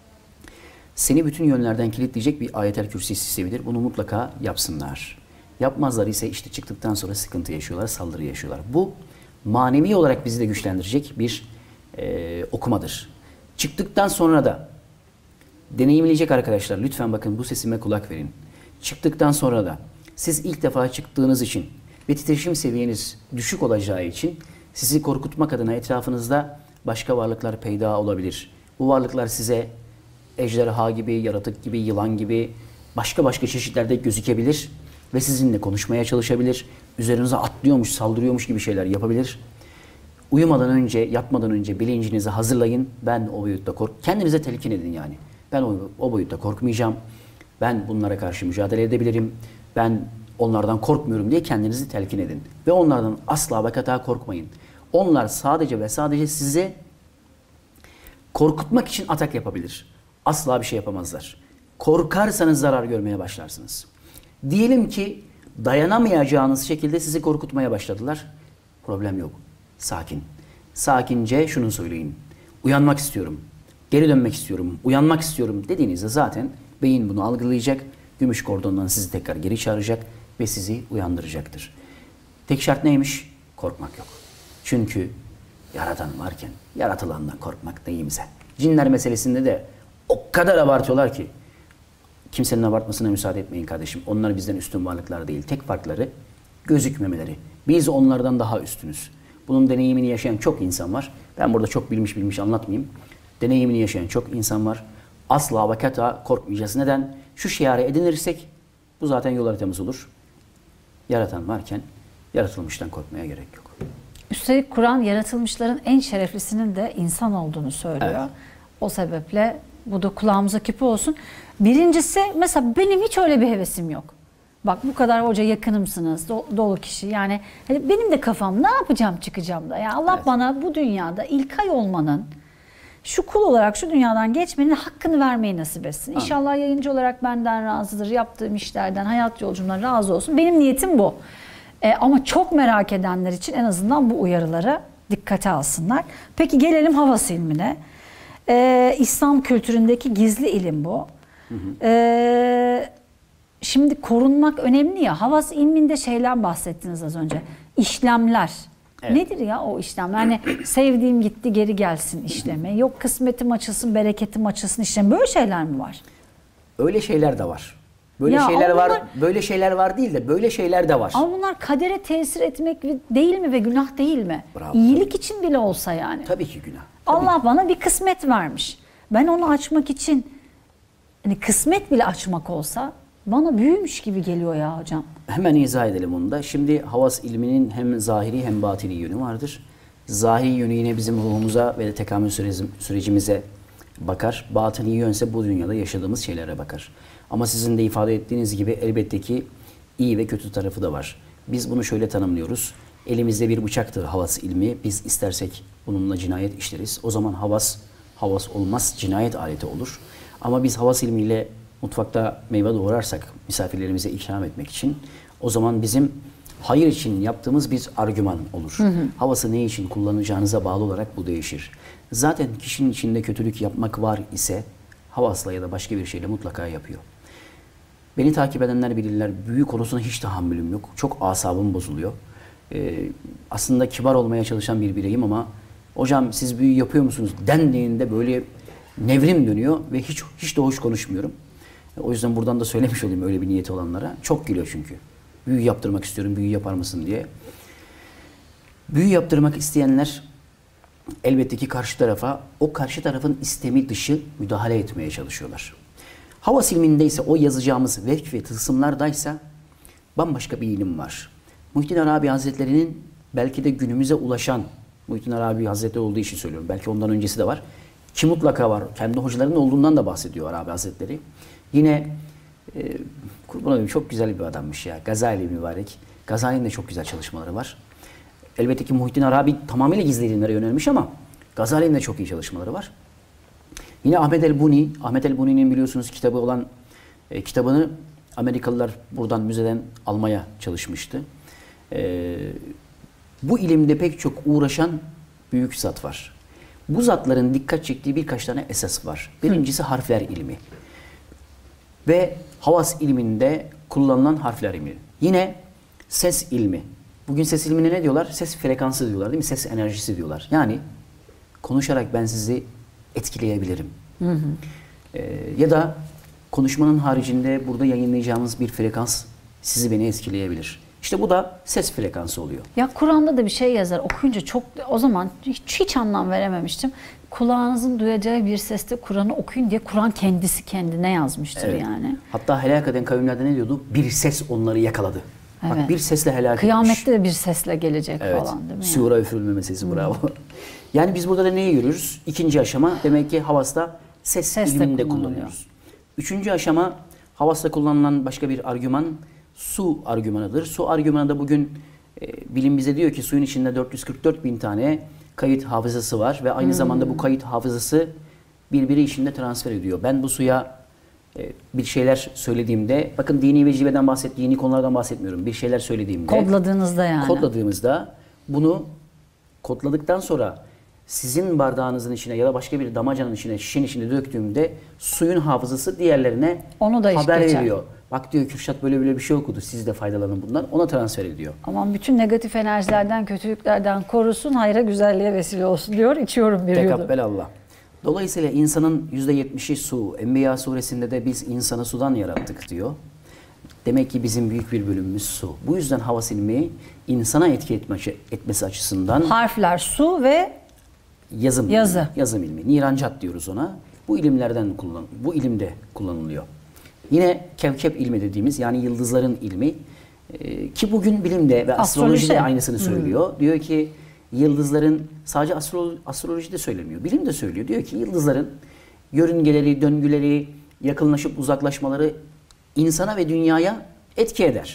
Seni bütün yönlerden kilitleyecek bir ayetel kürsi sistemidir. Bunu mutlaka yapsınlar. Yapmazlar ise işte çıktıktan sonra sıkıntı yaşıyorlar, saldırı yaşıyorlar. Bu manevi olarak bizi de güçlendirecek bir e, okumadır. Çıktıktan sonra da deneyimleyecek arkadaşlar, lütfen bakın bu sesime kulak verin. Çıktıktan sonra da siz ilk defa çıktığınız için ve titreşim seviyeniz düşük olacağı için sizi korkutmak adına etrafınızda başka varlıklar peyda olabilir. Bu varlıklar size ejderha gibi, yaratık gibi, yılan gibi başka başka çeşitlerde gözükebilir ve sizinle konuşmaya çalışabilir. Üzerinize atlıyormuş, saldırıyormuş gibi şeyler yapabilir. Uyumadan önce, yatmadan önce bilincinizi hazırlayın. Ben o boyutta kork... Kendinize telkin edin yani. Ben o, o boyutta korkmayacağım. Ben bunlara karşı mücadele edebilirim. Ben onlardan korkmuyorum diye kendinizi telkin edin. Ve onlardan asla ve kata korkmayın. Onlar sadece ve sadece size korkutmak için atak yapabilir. Asla bir şey yapamazlar. Korkarsanız zarar görmeye başlarsınız. Diyelim ki dayanamayacağınız şekilde sizi korkutmaya başladılar. Problem yok. Sakin. Sakince şunu söyleyin. uyanmak istiyorum, geri dönmek istiyorum, uyanmak istiyorum dediğinizde zaten beyin bunu algılayacak, gümüş kordondan sizi tekrar geri çağıracak ve sizi uyandıracaktır. Tek şart neymiş? Korkmak yok. Çünkü Yaratan varken yaratılandan korkmak neyimize? Cinler meselesinde de o kadar abartıyorlar ki kimsenin abartmasına müsaade etmeyin kardeşim. Onlar bizden üstün varlıklar değil. Tek farkları gözükmemeleri. Biz onlardan daha üstünüz. Bunun deneyimini yaşayan çok insan var. Ben burada çok bilmiş bilmiş anlatmayayım. Deneyimini yaşayan çok insan var. Asla ve kata korkmayacağız. Neden? Şu şiarı edinirsek bu zaten yol haritamız olur. Yaratan varken yaratılmıştan korkmaya gerek yok. Üstelik Kur'an yaratılmışların en şereflisinin de insan olduğunu söylüyor. Evet. O sebeple bu da kulağımıza küpe olsun. Birincisi mesela benim hiç öyle bir hevesim yok. Bak bu kadar hoca yakınımsınız, do- dolu kişi. Yani hani benim de kafam ne yapacağım çıkacağım da. Ya Allah Evet. bana bu dünyada İlkay olmanın, şu kul olarak şu dünyadan geçmenin hakkını vermeyi nasip etsin. Amin. İnşallah yayıncı olarak benden razıdır. Yaptığım işlerden, hayat yolculuğumdan razı olsun. Benim niyetim bu. E, ama çok merak edenler için en azından bu uyarıları dikkate alsınlar. Peki gelelim havas ilmine. E, İslam kültüründeki gizli ilim bu. Hı hı. E, şimdi korunmak önemli ya. Havas ilminde şeyler bahsettiniz az önce. İşlemler. Evet. Nedir ya o işlem? Yani sevdiğim gitti geri gelsin işlemi. Yok kısmetim açılsın, bereketim açılsın işlemi. Böyle şeyler mi var? Öyle şeyler de var. Böyle Ya şeyler var. bunlar, böyle şeyler var değil de böyle şeyler de var. Ama bunlar kadere tesir etmek değil mi ve günah değil mi? Bravo. İyilik için bile olsa yani. Tabii ki günah. Tabii. Allah bana bir kısmet vermiş. Ben onu açmak için hani kısmet bile açmak olsa bana büyümüş gibi geliyor ya hocam. Hemen izah edelim onu da. Şimdi havas ilminin hem zahiri hem batini yönü vardır. Zahiri yönü yine bizim ruhumuza ve de tekamül sürecimize bakar. Batini yönse bu dünyada yaşadığımız şeylere bakar. Ama sizin de ifade ettiğiniz gibi elbette ki iyi ve kötü tarafı da var. Biz bunu şöyle tanımlıyoruz. Elimizde bir bıçaktır havas ilmi. Biz istersek bununla cinayet işleriz. O zaman havas, havas olmaz, cinayet aleti olur. Ama biz havas ilmiyle mutfakta meyve doğrarsak misafirlerimize ikram etmek için o zaman bizim hayır için yaptığımız bir argüman olur. Hı hı. Havası ne için kullanacağınıza bağlı olarak bu değişir. Zaten kişinin içinde kötülük yapmak var ise havasla ya da başka bir şeyle mutlaka yapıyor. Beni takip edenler bilirler. Büyü konusuna hiç tahammülüm yok. Çok asabım bozuluyor. Ee, aslında kibar olmaya çalışan bir bireyim ama hocam siz büyü yapıyor musunuz dendiğinde böyle nevrim dönüyor ve hiç hiç de hoş konuşmuyorum. O yüzden buradan da söylemiş olayım öyle bir niyeti olanlara. Çok gülüyor çünkü. Büyü yaptırmak istiyorum, büyü yapar mısın diye. Büyü yaptırmak isteyenler elbette ki karşı tarafa, o karşı tarafın istemi dışı müdahale etmeye çalışıyorlar. Havas ilminde ise o yazacağımız vehk ve tılsımlardaysa bambaşka bir ilim var. Muhittin Arabi Hazretleri'nin belki de günümüze ulaşan, Muhittin Arabi Hazretleri olduğu için söylüyorum, belki ondan öncesi de var. Ki mutlaka var. Kendi hocalarının olduğundan da bahsediyor Arabi Hazretleri. Yine e, kurban olayım çok güzel bir adammış ya. Gazali mübarek. Gazali'nin de çok güzel çalışmaları var. Elbette ki Muhittin Arabi tamamıyla gizli ilimlere yönelmiş ama Gazali'nin de çok iyi çalışmaları var. Yine Ahmet el-Buni, Ahmet el-Buni'nin biliyorsunuz kitabı olan e, kitabını Amerikalılar buradan müzeden almaya çalışmıştı. E, bu ilimde pek çok uğraşan büyük zat var. Bu zatların dikkat çektiği birkaç tane esas var. Birincisi harfler ilmi. Ve havas ilminde kullanılan harfler ilmi. Yine ses ilmi. Bugün ses ilmine ne diyorlar? Ses frekansı diyorlar değil mi? Ses enerjisi diyorlar. Yani konuşarak ben sizi etkileyebilirim. Hı hı. Ee, ya da konuşmanın haricinde burada yayınlayacağımız bir frekans sizi beni etkileyebilir. İşte bu da ses frekansı oluyor. Ya Kur'an'da da bir şey yazar. Okuyunca çok o zaman hiç, hiç anlam verememiştim. Kulağınızın duyacağı bir sesle Kur'an'ı okuyun diye Kur'an kendisi kendine yazmıştır evet. Yani. Hatta helak eden kavimlerde ne diyordu? Bir ses onları yakaladı. Evet. Bak bir sesle helak Kıyamette etmiş. de bir sesle gelecek evet. Falan değil mi? Sura üfürülme meselesi hmm. bravo. Yani biz burada da neyi görüyoruz? İkinci aşama demek ki havasta ses Sesle ilminde kullanıyoruz. Üçüncü aşama havasta kullanılan başka bir argüman su argümanıdır. Su argümanı da bugün e, bilim bize diyor ki suyun içinde dört yüz kırk dört bin tane kayıt hafızası var ve aynı hmm. zamanda bu kayıt hafızası birbiri içinde transfer ediyor. Ben bu suya e, bir şeyler söylediğimde, bakın dini vecibeden bahset, dini konulardan bahsetmiyorum. Bir şeyler söylediğimde, kodladığınızda yani. Kodladığımızda bunu kodladıktan sonra sizin bardağınızın içine ya da başka bir damacanın içine, şişenin içine döktüğümde suyun hafızası diğerlerine Onu da haber geçer. veriyor. Bak diyor Kürşat böyle böyle bir şey okudu. Siz de faydalanın bundan. Ona transfer ediyor. Aman bütün negatif enerjilerden, kötülüklerden korusun, hayra güzelliğe vesile olsun diyor. İçiyorum bir yudum. Tekabbel Allah. Dolayısıyla insanın yüzde yetmişi su. Enbiya suresinde de biz insanı sudan yarattık diyor. Demek ki bizim büyük bir bölümümüz su. Bu yüzden hava silmeyi insana etki etme, etmesi açısından Harfler su ve yazım, Yazı. ilmi, yazım ilmi. Nirancat diyoruz ona. Bu ilimlerden kullan, bu ilimde kullanılıyor. Yine kevkep ilmi dediğimiz yani yıldızların ilmi e, ki bugün bilimde ve astrolojide Astroloji. aynısını söylüyor. Diyor ki yıldızların sadece astro, astrolojide söylemiyor. Bilim de söylüyor. Diyor ki yıldızların yörüngeleri, döngüleri, yakınlaşıp uzaklaşmaları insana ve dünyaya etki eder.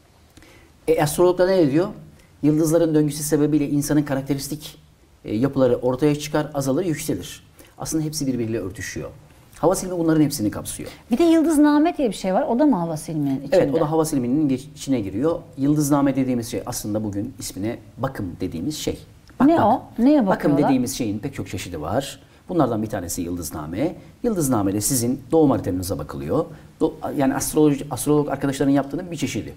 E, astrologlar ne diyor? Yıldızların döngüsü sebebiyle insanın karakteristik e, yapıları ortaya çıkar, azalır, yükselir. Aslında hepsi birbiriyle örtüşüyor. Hava silimi bunların hepsini kapsıyor. bir de yıldızname diye bir şey var. O da mı hava silminin içinde? Evet, o da hava siliminin geç- içine giriyor. Yıldızname dediğimiz şey aslında bugün ismine bakım dediğimiz şey. Ne o? Neye Bakım bakıyorlar? dediğimiz şeyin pek çok çeşidi var. Bunlardan bir tanesi yıldızname. Yıldızname'de sizin doğum haritanıza bakılıyor. Do- yani astroloji, astrolog arkadaşların yaptığının bir çeşidi.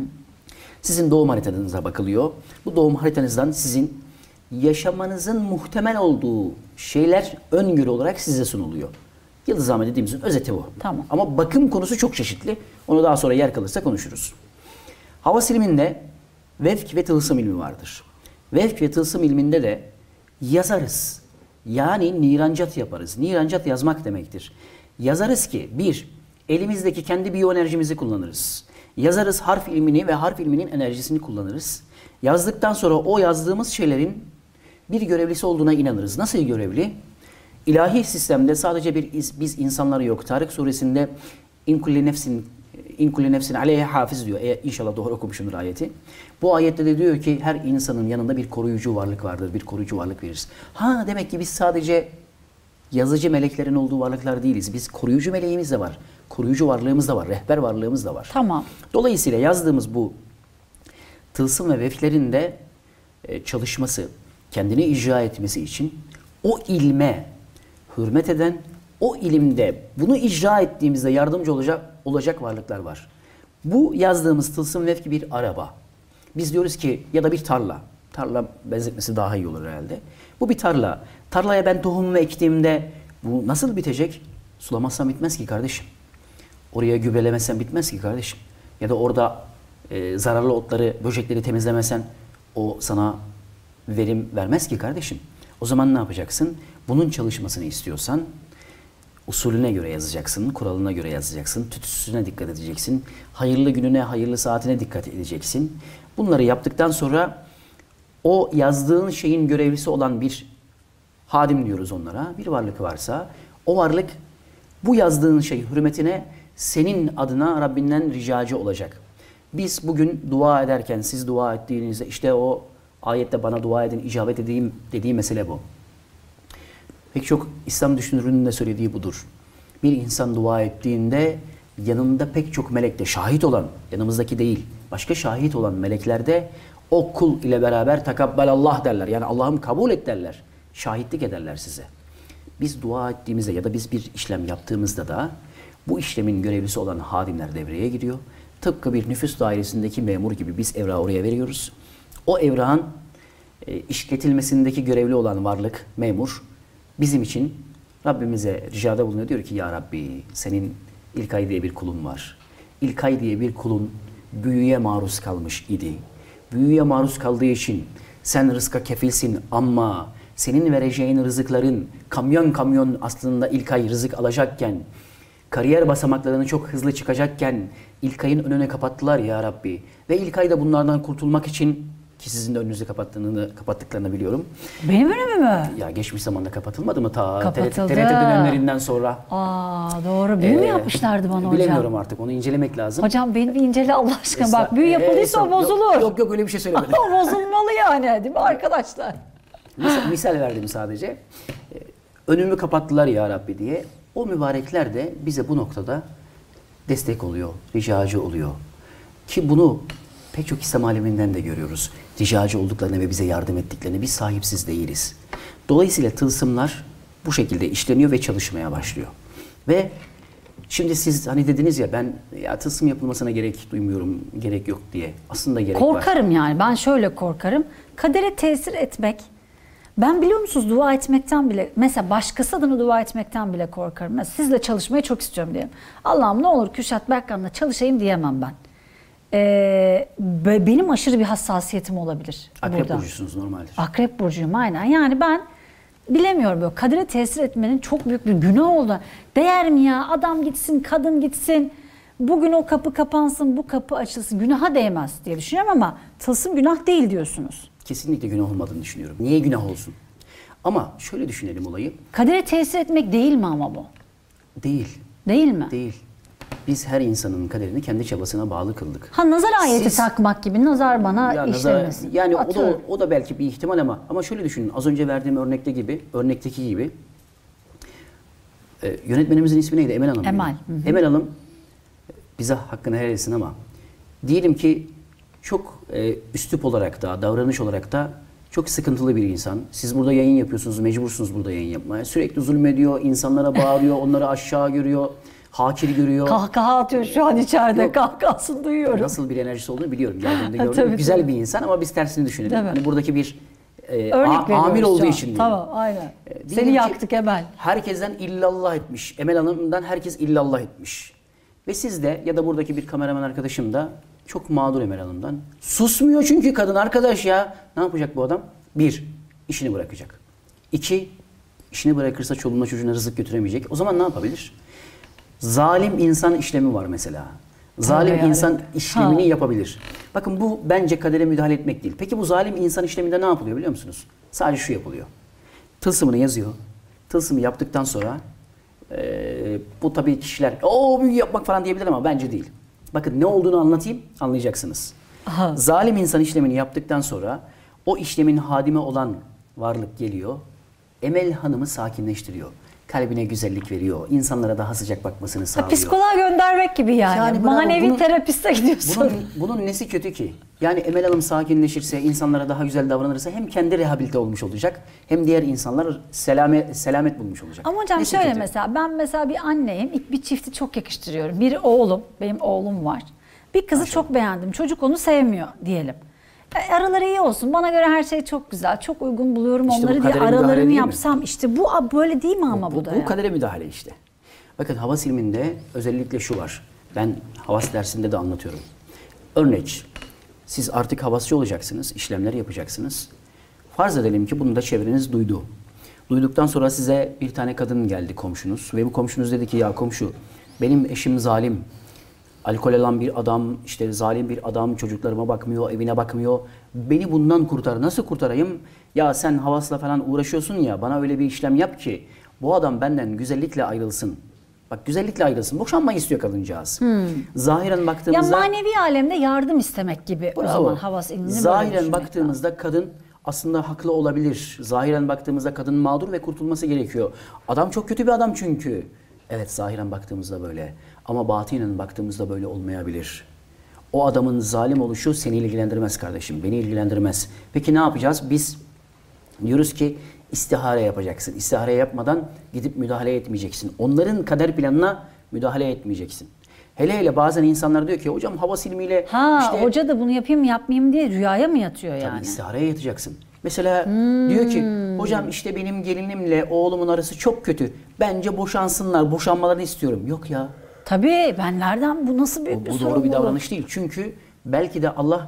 Sizin doğum haritanıza bakılıyor. Bu doğum haritanızdan sizin yaşamanızın muhtemel olduğu şeyler öngörü olarak size sunuluyor. Yıldızname dediğimizin özeti bu. Tamam. Ama bakım konusu çok çeşitli. Onu daha sonra yer kalırsa konuşuruz. Hava siliminde vefk ve tılsım ilmi vardır. Vefk ve tılsım ilminde de yazarız. Yani nirancat yaparız. Nirancat yazmak demektir. Yazarız ki bir, elimizdeki kendi biyoenerjimizi kullanırız. Yazarız harf ilmini ve harf ilminin enerjisini kullanırız. Yazdıktan sonra o yazdığımız şeylerin bir görevlisi olduğuna inanırız. Nasıl görevli? İlahi sistemde sadece bir iz- biz insanları yok. Tarık suresinde in kulli nefsin in kulli nefsin aleyhe hafiz diyor. E, inşallah doğru okumuşumdur ayeti. Bu ayette de diyor ki her insanın yanında bir koruyucu varlık vardır. Bir koruyucu varlık veririz. Ha demek ki biz sadece yazıcı meleklerin olduğu varlıklar değiliz. Biz koruyucu meleğimiz de var. Koruyucu varlığımız da var. Rehber varlığımız da var. Tamam. Dolayısıyla yazdığımız bu tılsım ve veflerin de e, çalışması, kendini icra etmesi için o ilme hürmet eden, o ilimde bunu icra ettiğimizde yardımcı olacak olacak varlıklar var. Bu yazdığımız tılsım vefki bir araba. Biz diyoruz ki ya da bir tarla. Tarla benzetmesi daha iyi olur herhalde. Bu bir tarla. Tarlaya ben tohumumu ektiğimde bu nasıl bitecek? Sulamazsam bitmez ki kardeşim. Oraya gübrelemezsen bitmez ki kardeşim. Ya da orada e, zararlı otları, böcekleri temizlemesen o sana verim vermez ki kardeşim. O zaman ne yapacaksın? Bunun çalışmasını istiyorsan usulüne göre yazacaksın, kuralına göre yazacaksın, tütsüsüne dikkat edeceksin, hayırlı gününe, hayırlı saatine dikkat edeceksin. Bunları yaptıktan sonra o yazdığın şeyin görevlisi olan bir hadim diyoruz onlara, bir varlık varsa o varlık bu yazdığın şey hürmetine senin adına Rabbinden ricacı olacak. Biz bugün dua ederken siz dua ettiğinizde işte o ayette bana dua edin, icabet edeyim dediği mesele bu. Pek çok İslam düşünürünün de söylediği budur. Bir insan dua ettiğinde yanında pek çok melek de şahit olan, yanımızdaki değil, başka şahit olan melekler de o kul ile beraber takabbelallah derler. Yani Allah'ım kabul et derler. Şahitlik ederler size. Biz dua ettiğimizde ya da biz bir işlem yaptığımızda da bu işlemin görevlisi olan hadimler devreye giriyor. Tıpkı bir nüfus dairesindeki memur gibi biz evrağı oraya veriyoruz. O evrağın e, işletilmesindeki görevli olan varlık, memur bizim için Rabbimize ricada bulunuyor. Diyor ki ya Rabbi senin İlkay diye bir kulun var. İlkay diye bir kulun büyüye maruz kalmış idi. Büyüye maruz kaldığı için sen rızka kefilsin ama senin vereceğin rızıkların kamyon kamyon aslında İlkay rızık alacakken, kariyer basamaklarını çok hızlı çıkacakken İlkay'ın önüne kapattılar ya Rabbi. Ve İlkay da bunlardan kurtulmak için ki sizin de önünüzü kapattığını, kapattıklarını biliyorum. Benim önümü mü? Ya geçmiş zamanda kapatılmadı mı ta Kapatıldı. T R T dönemlerinden sonra? Aa doğru. Büyü mü Ee, yapmışlardı bana hocam? Bilemiyorum artık onu incelemek lazım. Hocam beni bir incele Allah aşkına. Esa- Bak büyü Ee, yapıldıysa o esa- bozulur. Yok, yok yok öyle bir şey söylemedim. O bozulmalı yani değil mi arkadaşlar? misal, misal verdim sadece. Ee, önümü kapattılar ya Rabbi diye. O mübarekler de bize bu noktada destek oluyor, ricacı oluyor. Ki bunu pek çok İslam aleminden de görüyoruz. Ricacı olduklarını ve bize yardım ettiklerini. Biz sahipsiz değiliz. Dolayısıyla tılsımlar bu şekilde işleniyor ve çalışmaya başlıyor. Ve şimdi siz hani dediniz ya ben ya tılsım yapılmasına gerek duymuyorum, gerek yok diye. Aslında gerek var. Korkarım yani. Ben şöyle korkarım. Kadere tesir etmek. Ben biliyor musunuz dua etmekten bile, mesela başkası adına dua etmekten bile korkarım. Mesela sizle çalışmayı çok istiyorum diyelim. Allah'ım ne olur Kürşat Berkkan'la çalışayım diyemem ben. Ee, benim aşırı bir hassasiyetim olabilir. Akrep burada. burcusunuz normaldir. Akrep burcuyum aynen. Yani ben bilemiyorum böyle kadere tesir etmenin çok büyük bir günah oldu. Değer mi ya? Adam gitsin, kadın gitsin. Bugün o kapı kapansın, bu kapı açılsın. Günaha değmez diye düşünüyorum ama tılsım günah değil diyorsunuz. Kesinlikle günah olmadığını düşünüyorum. Niye günah olsun? Ama şöyle düşünelim olayı. Kadere tesir etmek değil mi ama bu? Değil. Değil mi? Değil. Biz her insanın kaderini kendi çabasına bağlı kıldık. Ha nazar ayeti Siz- takmak gibi nazar bana Ya nazar- işlemesin. yani o da, Atıyorum. o da belki bir ihtimal ama ama şöyle düşünün. Az önce verdiğim örnekte gibi, örnekteki gibi e, yönetmenimizin ismi neydi? Emel Hanım. Emel, mıydı? hı hı. Emel Hanım bize hakkını helal etsin ama diyelim ki çok e, üslup olarak da, davranış olarak da çok sıkıntılı bir insan. Siz burada yayın yapıyorsunuz, mecbursunuz burada yayın yapmaya. Sürekli zulmediyor, insanlara bağırıyor, onları aşağı görüyor, hakir görüyor. Kahkaha atıyor şu an içeride. Yok. Kahkahasını duyuyorum. Nasıl bir enerjisi olduğunu biliyorum. Geldiğimde Ha, gördüm. tabii, Güzel tabii. bir insan ama biz tersini düşünelim. Değil mi? Hani buradaki bir e, Örnek a- veriyoruz amir şu olduğu an. için. diyelim. Tamam aynen. E, diyelim Seni ki yaktık Emel. Herkesten illallah etmiş. Emel Hanım'dan herkes illallah etmiş. Ve siz de ya da buradaki bir kameraman arkadaşım da çok mağdur Emel Hanım'dan. Susmuyor çünkü kadın arkadaş ya. Ne yapacak bu adam? Bir, işini bırakacak. İki, işini bırakırsa çoluğuna çocuğuna rızık götüremeyecek. O zaman ne yapabilir? Zalim insan işlemi var mesela. Zalim Tabii insan yani. işlemini Ha. yapabilir. Bakın bu bence kadere müdahale etmek değil. Peki bu zalim insan işleminde ne yapılıyor biliyor musunuz? Sadece şu yapılıyor. Tılsımını yazıyor. Tılsımı yaptıktan sonra e, bu tabii kişiler o büyü yapmak falan diyebilir ama bence değil. Bakın ne olduğunu anlatayım anlayacaksınız. Aha. Zalim insan işlemini yaptıktan sonra o işlemin hadime olan varlık geliyor. Emel Hanım'ı sakinleştiriyor. Kalbine güzellik veriyor. İnsanlara daha sıcak bakmasını Ha, sağlıyor. psikoloğa göndermek gibi yani. Yani bravo, Manevi bunun- terapiste gidiyorsun. Bunun, bunun nesi kötü ki? Yani Emel Hanım sakinleşirse, insanlara daha güzel davranırsa hem kendi rehabilite olmuş olacak hem diğer insanlar selamet, selamet bulmuş olacak. Ama hocam Nesi şöyle kötü? mesela ben mesela bir anneyim. İlk bir çifti çok yakıştırıyorum. Biri oğlum, benim oğlum var. Bir kızı çok beğendim. Çocuk onu sevmiyor diyelim. E, araları iyi olsun. Bana göre her şey çok güzel. Çok uygun buluyorum İşte bu onları diye kadere müdahale aralarını değil mi? yapsam. İşte bu böyle değil mi ama bu, bu, da bu ya? kadere müdahale işte. Bakın havas ilminde özellikle şu var. Ben havas dersinde de anlatıyorum. Örnek, siz artık havasçı olacaksınız, işlemler yapacaksınız. Farz edelim ki bunu da çevreniz duydu. Duyduktan sonra size bir tane kadın geldi komşunuz ve bu komşunuz dedi ki ya komşu benim eşim zalim. Alkol alan bir adam, işte zalim bir adam, çocuklarıma bakmıyor, evine bakmıyor. Beni bundan kurtar. Nasıl kurtarayım? Ya sen havasla falan uğraşıyorsun ya, bana öyle bir işlem yap ki bu adam benden güzellikle ayrılsın. Bak güzellikle ayrılsın. Boşanmayı istiyor kadıncağız. Zahiren Ya baktığımızda... manevi alemde yardım istemek gibi o Bravo. zaman havas ilmini böyle Zahiren düşünmek baktığımızda kadın aslında haklı olabilir. Zahiren baktığımızda kadın mağdur ve kurtulması gerekiyor. Adam çok kötü bir adam çünkü. Evet zahiren baktığımızda böyle. Ama batinen baktığımızda böyle olmayabilir. O adamın zalim oluşu seni ilgilendirmez kardeşim. Beni ilgilendirmez. Peki ne yapacağız? Biz diyoruz ki istihare yapacaksın. İstihare yapmadan gidip müdahale etmeyeceksin. Onların kader planına müdahale etmeyeceksin. Hele hele bazen insanlar diyor ki hocam havas ilmiyle Ha, işte... hoca da bunu yapayım mı yapmayayım diye rüyaya mı yatıyor yani? Tabii istihareye yatacaksın. Mesela Hmm. diyor ki hocam işte benim gelinimle oğlumun arası çok kötü. Bence boşansınlar. Boşanmalarını istiyorum. Yok ya. Tabii ben nereden bu nasıl büyük Bu, bir bu doğru sorumluluk? bir davranış değil. Çünkü belki de Allah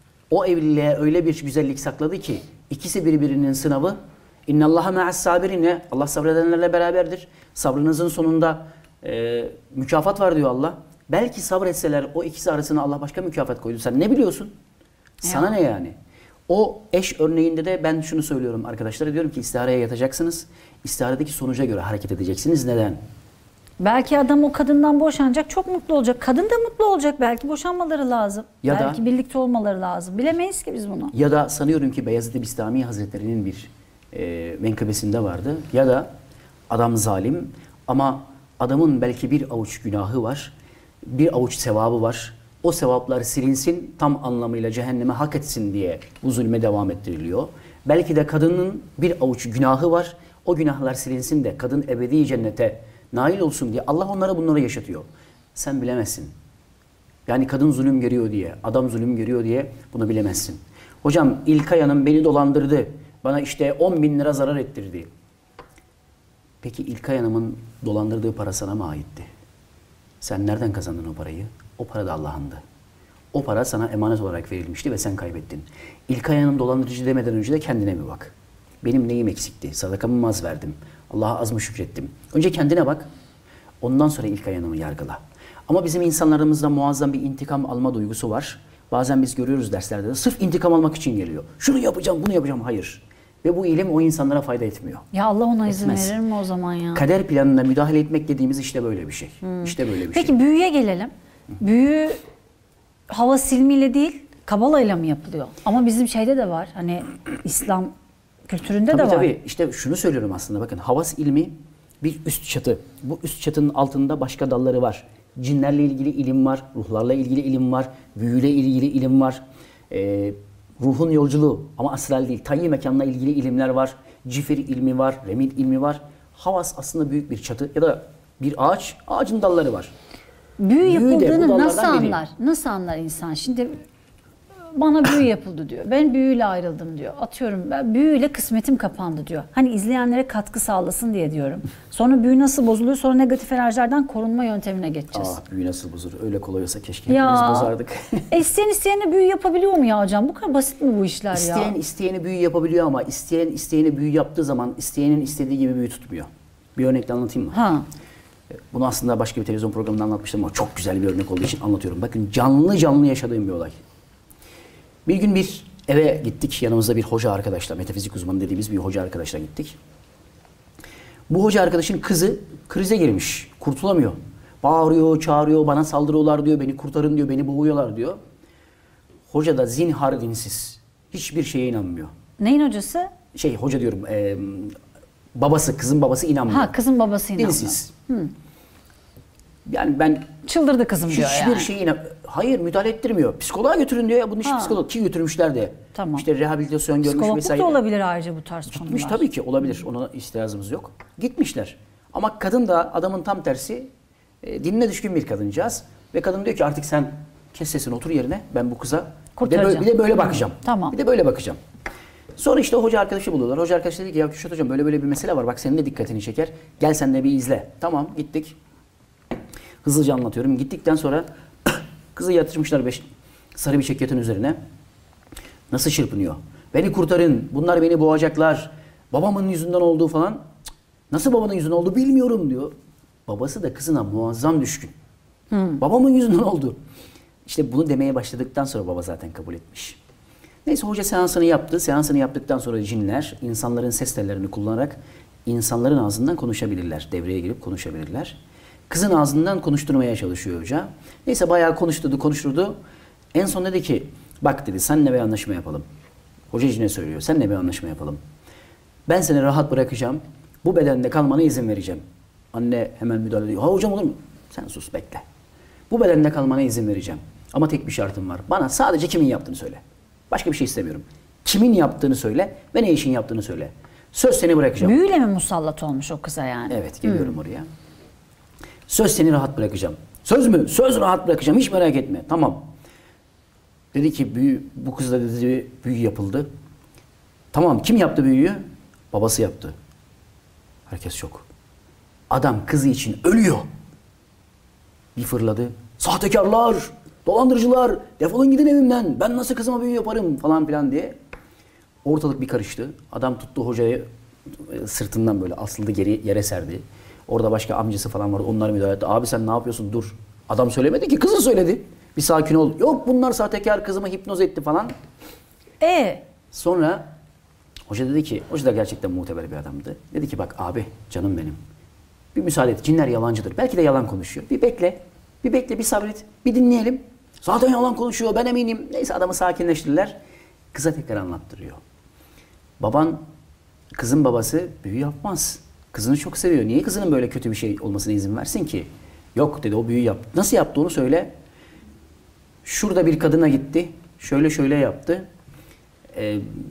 o evliliğe öyle bir güzellik sakladı ki ikisi birbirinin sınavı. İnnallaha ma'as sabirine. Allah sabredenlerle beraberdir. Sabrınızın sonunda e, mükafat var diyor Allah. Belki sabretseler o ikisi arasına Allah başka mükafat koydu. Sen ne biliyorsun? Sana Ya. ne yani? O eş örneğinde de ben şunu söylüyorum arkadaşlara. Diyorum ki istihareye yatacaksınız. İstiharedeki sonuca göre hareket edeceksiniz. Neden? Belki adam o kadından boşanacak, çok mutlu olacak. Kadın da mutlu olacak. Belki boşanmaları lazım. Ya da- belki birlikte olmaları lazım. Bilemeyiz ki biz bunu. Ya da sanıyorum ki Beyazıt-ı Bistami Hazretleri'nin bir e, menkıbesinde vardı. Ya da adam zalim ama adamın belki bir avuç günahı var. Bir avuç sevabı var. O sevaplar silinsin tam anlamıyla cehenneme hak etsin diye bu zulme devam ettiriliyor. Belki de kadının bir avuç günahı var. O günahlar silinsin de kadın ebedi cennete nail olsun diye Allah onlara bunları yaşatıyor. Sen bilemezsin. Yani kadın zulüm görüyor diye, adam zulüm görüyor diye bunu bilemezsin. Hocam İlkay Hanım beni dolandırdı. Bana işte on bin lira zarar ettirdi. Peki İlkay Hanım'ın dolandırdığı para sana mı aitti? Sen nereden kazandın o parayı? O para da Allah'ındı. O para sana emanet olarak verilmişti ve sen kaybettin. İlkay Hanım dolandırıcı demeden önce de kendine bir bak. Benim neyim eksikti? Sadakamı mı az verdim? Allah'a az mı şükrettim? Önce kendine bak. Ondan sonra İlkay Hanım'ı yargıla. Ama bizim insanlarımızda muazzam bir intikam alma duygusu var. Bazen biz görüyoruz derslerde de sırf intikam almak için geliyor. Şunu yapacağım, bunu yapacağım. Hayır. Ve bu ilim o insanlara fayda etmiyor. Ya Allah ona izin Etmez. verir mi o zaman ya? Kader planına müdahale etmek dediğimiz işte böyle bir şey. Hmm. İşte böyle bir Peki, şey. Peki büyüye gelelim. Büyü hava silmiyle değil, kabalayla mı yapılıyor? Ama bizim şeyde de var. Hani İslam kültüründe Tabii de var. tabii. İşte şunu söylüyorum aslında. Bakın havas ilmi bir üst çatı. Bu üst çatının altında başka dalları var. Cinlerle ilgili ilim var. Ruhlarla ilgili ilim var. Büyüyle ilgili ilim var. Ee, ruhun yolculuğu ama astral değil. Tayyi mekanla ilgili ilimler var. Cifer ilmi var. Remil ilmi var. Havas aslında büyük bir çatı ya da bir ağaç. Ağacın dalları var. Büyü Büyü de bu yapıldığını dallardan nasıl biri. anlar? Nasıl anlar insan? Şimdi bana büyü yapıldı diyor. Ben büyüyle ayrıldım diyor. Atıyorum ben büyüyle kısmetim kapandı diyor. Hani izleyenlere katkı sağlasın diye diyorum. Sonra büyü nasıl bozuluyor? Sonra negatif enerjilerden korunma yöntemine geçeceğiz. Ah büyü nasıl bozulur? Öyle kolay olsa keşke Ya. hepimiz bozardık. E isteyen isteyene büyü yapabiliyor mu ya hocam? Bu kadar basit mi bu işler İsteyen ya? isteyeni büyü yapabiliyor ama isteyen isteyeni büyü yaptığı zaman isteyenin istediği gibi büyü tutmuyor. Bir örnekle anlatayım mı? Ha. Bunu aslında başka bir televizyon programında anlatmıştım ama çok güzel bir örnek olduğu için anlatıyorum. Bakın canlı canlı yaşadığım bir olay. Bir gün bir eve gittik. Yanımızda bir hoca arkadaşla, metafizik uzmanı dediğimiz bir hoca arkadaşla gittik. Bu hoca arkadaşın kızı krize girmiş. Kurtulamıyor. Bağırıyor, çağırıyor, bana saldırıyorlar diyor, beni kurtarın diyor, beni boğuyorlar diyor. Hoca da zinhar dinsiz. Hiçbir şeye inanmıyor. Neyin hocası? Şey hoca diyorum, e, babası, kızın babası inanmıyor. Ha, kızın babası inanmıyor. Dinsiz. Yani ben Çıldırdı kızım diyor hiçbir yani. şeyi inan- hayır müdahale ettirmiyor. Psikoloğa götürün diyor ya, bunun işi Ha. psikolog ki götürmüşler de. Tamam. İşte rehabilitasyon görmüş Psikologluk vesaire. da olabilir ayrıca bu tarz Gitmiş konular. tabii ki olabilir. Ona itirazımız yok. Gitmişler. Ama kadın da adamın tam tersi e, dinine düşkün bir kadıncağız. Ve kadın diyor ki artık sen kes sesini otur yerine. Ben bu kıza bir de, Kurtaracağım. böyle, bir de böyle bakacağım. Tamam. Bir de böyle bakacağım. Sonra işte hoca arkadaşı buluyorlar. Hoca arkadaşı dedi ki ya Kürşat hocam böyle böyle bir mesele var. Bak senin de dikkatini çeker. Gel sen de bir izle. Tamam gittik. Hızlıca anlatıyorum. Gittikten sonra kızı yatırmışlar beş, sarı bir çekyetin üzerine. Nasıl çırpınıyor? Beni kurtarın. Bunlar beni boğacaklar. Babamın yüzünden olduğu falan. Cık, nasıl babanın yüzünden oldu bilmiyorum diyor. Babası da kızına muazzam düşkün. Hmm. Babamın yüzünden oldu. İşte bunu demeye başladıktan sonra baba zaten kabul etmiş. Neyse hoca seansını yaptı. Seansını yaptıktan sonra cinler insanların ses tellerini kullanarak insanların ağzından konuşabilirler. Devreye girip konuşabilirler. Kızın ağzından konuşturmaya çalışıyor hoca. Neyse bayağı konuşturdu konuşturdu. En son dedi ki bak dedi senle bir anlaşma yapalım. Hoca cine söylüyor. Senle bir anlaşma yapalım. Ben seni rahat bırakacağım. Bu bedende kalmana izin vereceğim. Anne hemen müdahale ediyor. Ha hocam olur mu? Sen sus bekle. Bu bedende kalmana izin vereceğim. Ama tek bir şartım var. Bana sadece kimin yaptığını söyle. Başka bir şey istemiyorum. Kimin yaptığını söyle ve ne işin yaptığını söyle. Söz seni bırakacağım. Büyüyle mi musallat olmuş o kıza yani? Evet geliyorum oraya. Söz seni rahat bırakacağım. Söz mü? Söz rahat bırakacağım. Hiç merak etme. Tamam. Dedi ki büyü, bu kızla dedi büyü yapıldı. Tamam kim yaptı büyüyü? Babası yaptı. Herkes şok. Adam kızı için ölüyor. Bir fırladı. Sahtekarlar, dolandırıcılar, defolun gidin evimden. Ben nasıl kızıma büyü yaparım falan filan diye. Ortalık bir karıştı. Adam tuttu hocayı sırtından böyle asıldı geri yere serdi. Orada başka amcası falan vardı. Onlar müdahale etti. Abi sen ne yapıyorsun? Dur. Adam söylemedi ki. Kızı söyledi. Bir sakin ol. Yok bunlar sahtekar kızımı hipnoz etti falan. E Sonra hoca dedi ki, hoca da gerçekten muteber bir adamdı. Dedi ki bak abi canım benim. Bir müsaade et. Cinler yalancıdır. Belki de yalan konuşuyor. Bir bekle. Bir bekle. Bir sabret. Bir dinleyelim. Zaten yalan konuşuyor. Ben eminim. Neyse adamı sakinleştirdiler. Kıza tekrar anlattırıyor. Baban, kızın babası büyü yapmaz. Kızını çok seviyor. Niye kızının böyle kötü bir şey olmasına izin versin ki? Yok dedi o büyü yaptı. Nasıl yaptı onu söyle. Şurada bir kadına gitti. Şöyle şöyle yaptı. Ee,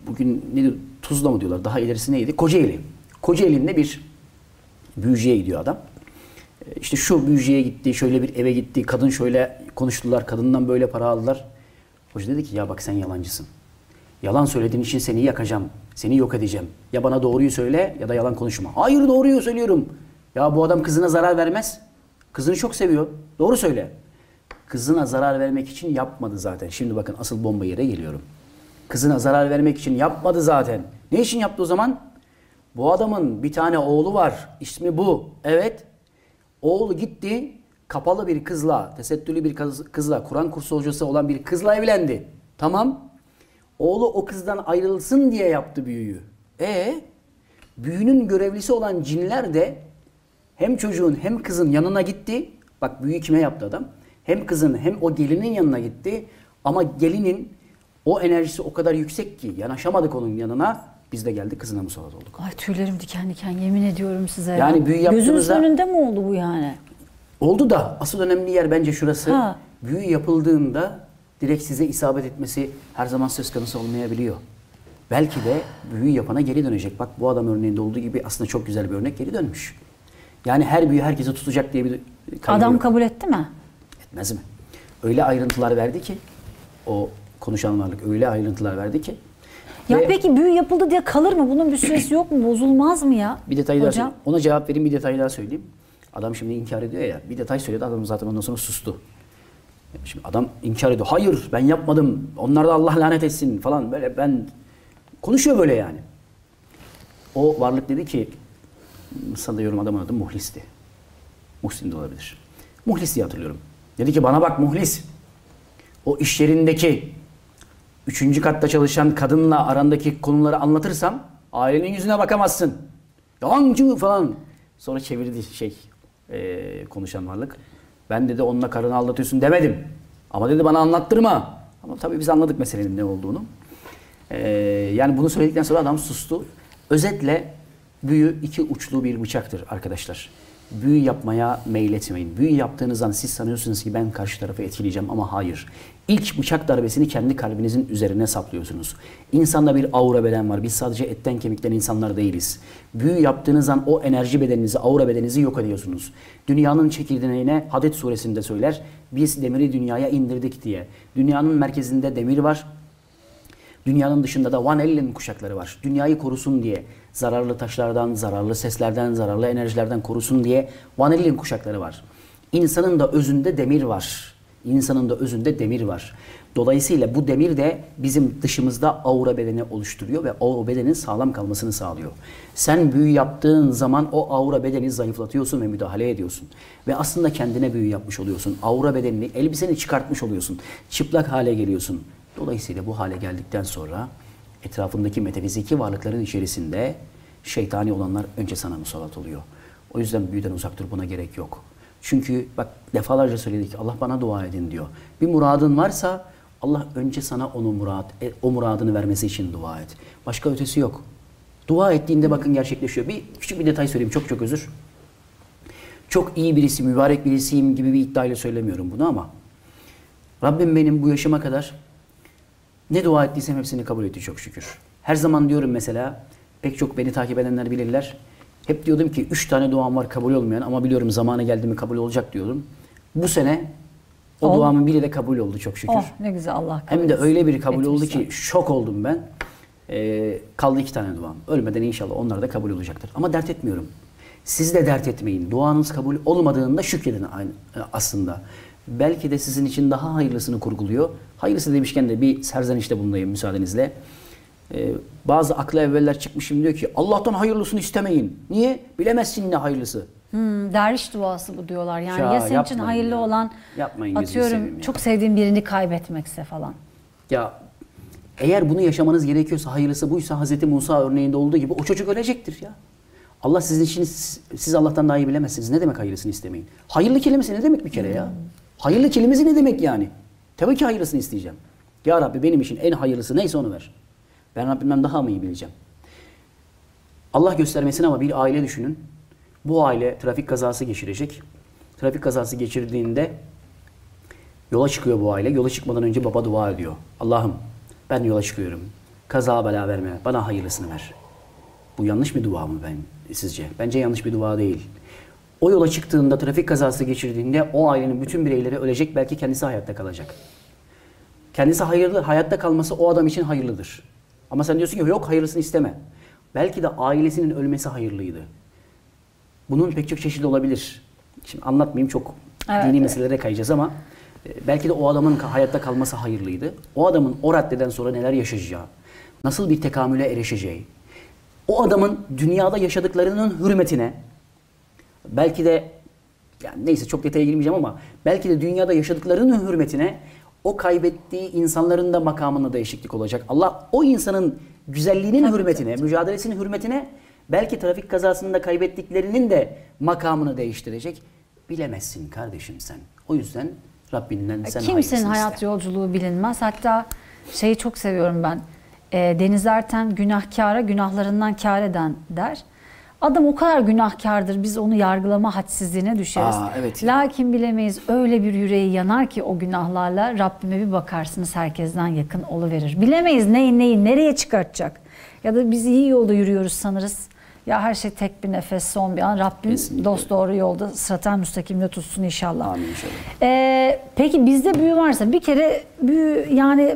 bugün ne diyor, Tuzla mı diyorlar, daha ilerisi neydi? Kocaeli. Kocaeli'nde bir büyücüye gidiyor adam. İşte şu büyücüye gitti, şöyle bir eve gitti, kadın şöyle konuştular, kadından böyle para aldılar. Hoca dedi ki ya bak sen yalancısın. Yalan söylediğin için seni yakacağım, seni yok edeceğim. Ya bana doğruyu söyle ya da yalan konuşma. Hayır doğruyu söylüyorum. Ya bu adam kızına zarar vermez. Kızını çok seviyor. Doğru söyle. Kızına zarar vermek için yapmadı zaten. Şimdi bakın asıl bomba yere geliyorum. Kızına zarar vermek için yapmadı zaten. Ne için yaptı o zaman? Bu adamın bir tane oğlu var. İsmi bu. Evet. Oğlu gitti kapalı bir kızla, tesettürlü bir kız, kızla, Kur'an kursu hocası olan bir kızla evlendi. Tamam. Oğlu o kızdan ayrılsın diye yaptı büyüyü. E büyünün görevlisi olan cinler de hem çocuğun hem kızın yanına gitti. Bak büyü kime yaptı adam? Hem kızın hem o gelinin yanına gitti. Ama gelinin o enerjisi o kadar yüksek ki yanaşamadık onun yanına. Biz de geldik kızına musallat olduk. Ay tüylerim diken diken yemin ediyorum size. Yani ya. büyü yaptığınızda... Gözünüzün önünde mi oldu bu yani? Oldu da asıl önemli yer bence şurası. Ha. Büyü yapıldığında direkt size isabet etmesi her zaman söz konusu olmayabiliyor. Belki de büyü yapana geri dönecek. Bak bu adam örneğinde olduğu gibi aslında çok güzel bir örnek geri dönmüş. Yani her büyü herkese tutacak diye bir kaydı Adam yok. kabul etti mi? Etmez mi? Öyle ayrıntılar verdi ki o konuşan varlık öyle ayrıntılar verdi ki. Ya Ve peki büyü yapıldı diye kalır mı? Bunun bir süresi yok mu? Bozulmaz mı ya? bir detay daha Hocam? söyleyeyim. Ona cevap vereyim, bir detay daha söyleyeyim. Adam şimdi inkar ediyor ya. Bir detay söyledi, adam zaten ondan sonra sustu. Şimdi adam inkar ediyor. Hayır ben yapmadım. Onlar da Allah lanet etsin falan. Böyle ben konuşuyor böyle yani. O varlık dedi ki, sanıyorum adamın adı Muhlis'ti. Muhsin de olabilir. Muhlis diye hatırlıyorum. Dedi ki bana bak Muhlis. O iş yerindeki üçüncü katta çalışan kadınla arandaki konuları anlatırsam ailenin yüzüne bakamazsın. Yalancı falan. Sonra çevirdi şey e, konuşan varlık. Ben dedi onunla karını aldatıyorsun demedim. Ama dedi bana anlattırma. Ama tabii biz anladık meselenin ne olduğunu. E, yani bunu söyledikten sonra adam sustu. Özetle büyü iki uçlu bir bıçaktır arkadaşlar. Büyü yapmaya meyletmeyin. Büyü yaptığınız an siz sanıyorsunuz ki ben karşı tarafı etkileyeceğim ama hayır. İlk bıçak darbesini kendi kalbinizin üzerine saplıyorsunuz. İnsanda bir aura beden var. Biz sadece etten kemikten insanlar değiliz. Büyü yaptığınız an o enerji bedeninizi, aura bedeninizi yok ediyorsunuz. Dünyanın çekirdeğine Hadid suresinde söyler. Biz demiri dünyaya indirdik diye. Dünyanın merkezinde demir var. Dünyanın dışında da Van Allen kuşakları var. Dünyayı korusun diye. Zararlı taşlardan, zararlı seslerden, zararlı enerjilerden korusun diye Van Allen kuşakları var. İnsanın da özünde demir var. İnsanın da özünde demir var. Dolayısıyla bu demir de bizim dışımızda aura bedeni oluşturuyor ve aura bedenin sağlam kalmasını sağlıyor. Sen büyü yaptığın zaman o aura bedeni zayıflatıyorsun ve müdahale ediyorsun. Ve aslında kendine büyü yapmış oluyorsun. Aura bedenini, elbiseni çıkartmış oluyorsun. Çıplak hale geliyorsun. Dolayısıyla bu hale geldikten sonra etrafındaki metafiziki varlıkların içerisinde şeytani olanlar önce sana musallat oluyor. O yüzden büyüden uzak dur, buna gerek yok. Çünkü bak defalarca söyledik, Allah bana dua edin diyor. Bir muradın varsa Allah önce sana onu murad, o muradını vermesi için dua et. Başka ötesi yok. Dua ettiğinde bakın gerçekleşiyor. Bir küçük bir detay söyleyeyim, çok çok özür. Çok iyi birisi, mübarek birisiyim gibi bir iddiayla söylemiyorum bunu ama Rabbim benim bu yaşıma kadar ne dua ettiysem hepsini kabul etti çok şükür. Her zaman diyorum mesela, pek çok beni takip edenler bilirler. Hep diyordum ki üç tane duam var kabul olmayan ama biliyorum zamanı geldi mi kabul olacak diyordum. Bu sene o Oldu. duamın biri de kabul oldu çok şükür. Oh ne güzel Allah kabul Hem de etsin. öyle bir kabul oldu Etmişsen. ki şok oldum ben. Ee, kaldı iki tane duam. Ölmeden inşallah onlar da kabul olacaktır. Ama dert etmiyorum. Siz de dert etmeyin. Duanız kabul olmadığında şükredin aslında. Belki de sizin için daha hayırlısını kurguluyor. Hayırlısı demişken de bir serzenişte bulunayım müsaadenizle. Ee, bazı aklı evveller çıkmışım diyor ki Allah'tan hayırlısını istemeyin. Niye? Bilemezsin ne hayırlısı. Hmm, derviş duası bu diyorlar. Yani Ya ya, senin için yapmayın hayırlı ya. olan Yapmayın, gözünü seveyim atıyorum ya. çok sevdiğin birini kaybetmekse falan. Ya eğer bunu yaşamanız gerekiyorsa hayırlısı buysa Hazreti Musa örneğinde olduğu gibi o çocuk ölecektir ya. Allah sizin için, siz Allah'tan daha iyi bilemezsiniz. Ne demek hayırlısını istemeyin? Hayırlı kelimesi ne demek bir kere ya? Hayırlı kelimesi ne demek yani? Tabii ki hayırlısını isteyeceğim. Ya Rabbi benim için en hayırlısı neyse onu ver. Ben Rabbimden daha mı iyi bileceğim? Allah göstermesin ama bir aile düşünün. Bu aile trafik kazası geçirecek. Trafik kazası geçirdiğinde yola çıkıyor bu aile. Yola çıkmadan önce baba dua ediyor. Allah'ım ben yola çıkıyorum. Kaza bela verme. Bana hayırlısını ver. Bu yanlış bir dua mı ben sizce? Bence yanlış bir dua değil. O yola çıktığında, trafik kazası geçirdiğinde o ailenin bütün bireyleri ölecek, belki kendisi hayatta kalacak. Kendisi hayırlı, hayatta kalması o adam için hayırlıdır. Ama sen diyorsun ki yok, hayırlısını isteme. Belki de ailesinin ölmesi hayırlıydı. Bunun pek çok çeşidi olabilir. Şimdi anlatmayayım, çok evet, dini evet. meselelere kayacağız ama belki de o adamın hayatta kalması hayırlıydı. O adamın o raddeden sonra neler yaşayacağı, nasıl bir tekamüle erişeceği, o adamın dünyada yaşadıklarının hürmetine, belki de yani neyse çok detaya girmeyeceğim ama belki de dünyada yaşadıklarının hürmetine o kaybettiği insanların da makamında değişiklik olacak. Allah o insanın güzelliğinin tabii, hürmetine, tabii. mücadelesinin hürmetine belki trafik kazasında kaybettiklerinin de makamını değiştirecek. Bilemezsin kardeşim sen. O yüzden Rabbinden sen kimsenin hayat iste. yolculuğu bilinmez. Hatta şeyi çok seviyorum ben. E, Deniz Erten günahkara günahlarından kâr eden der. Adam o kadar günahkardır. Biz onu yargılama hadsizliğine düşeriz. Aa, evet. Lakin bilemeyiz, öyle bir yüreği yanar ki o günahlarla Rabbime bir bakarsınız herkesten yakın oluverir. Bilemeyiz neyi neyi nereye çıkartacak. Ya da biz iyi yolda yürüyoruz sanırız. Ya her şey tek bir nefes, son bir an. Rabbim kesinlikle dost doğru yolda sırat-ı müstakimde tutsun inşallah. Amin inşallah. Ee, peki bizde büyü varsa bir kere büyü, yani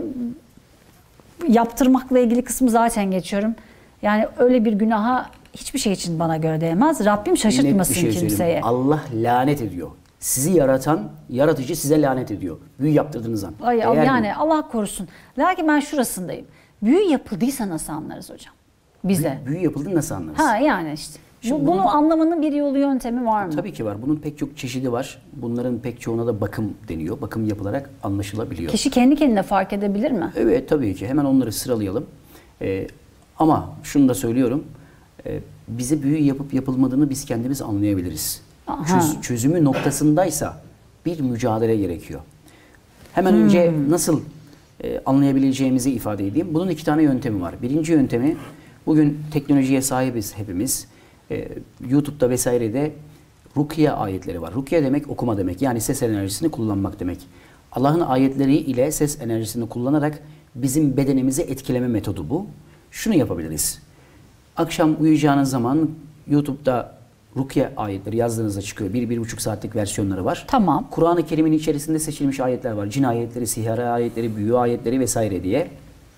yaptırmakla ilgili kısmı zaten geçiyorum. Yani öyle bir günaha hiçbir şey için bana göre değmez. Rabbim şaşırtmasın şey kimseye. Allah lanet ediyor. Sizi yaratan, yaratıcı size lanet ediyor. Büyü yaptırdığınız an. Ay, Eğer yani mi? Allah korusun. Lakin ben şurasındayım. Büyü yapıldıysa nasıl anlarız hocam? Bize. Büyü, büyü yapıldı nasıl anlarız? Ha yani işte. Şimdi Bu, bunun, bunu anlamanın bir yolu yöntemi var mı? Tabii ki var. Bunun pek çok çeşidi var. Bunların pek çoğuna da bakım deniyor. Bakım yapılarak anlaşılabiliyor. Kişi kendi kendine fark edebilir mi? Evet tabii ki. Hemen onları sıralayalım. Ee, ama şunu da söylüyorum. Ee, bize büyü yapıp yapılmadığını biz kendimiz anlayabiliriz. Çöz, çözümü noktasındaysa bir mücadele gerekiyor. Hemen hmm. önce nasıl e, anlayabileceğimizi ifade edeyim. Bunun iki tane yöntemi var. Birinci yöntemi, bugün teknolojiye sahibiz hepimiz. E, YouTube'da vesairede rukiye ayetleri var. Rukiye demek okuma demek. Yani ses enerjisini kullanmak demek. Allah'ın ayetleri ile ses enerjisini kullanarak bizim bedenimizi etkileme metodu bu. Şunu yapabiliriz. Akşam uyuyacağınız zaman YouTube'da rukiye ayetleri yazdığınızda çıkıyor. Bir, bir buçuk saatlik versiyonları var. Tamam. Kur'an-ı Kerim'in içerisinde seçilmiş ayetler var. Cin ayetleri, sihr ayetleri, büyü ayetleri vesaire diye.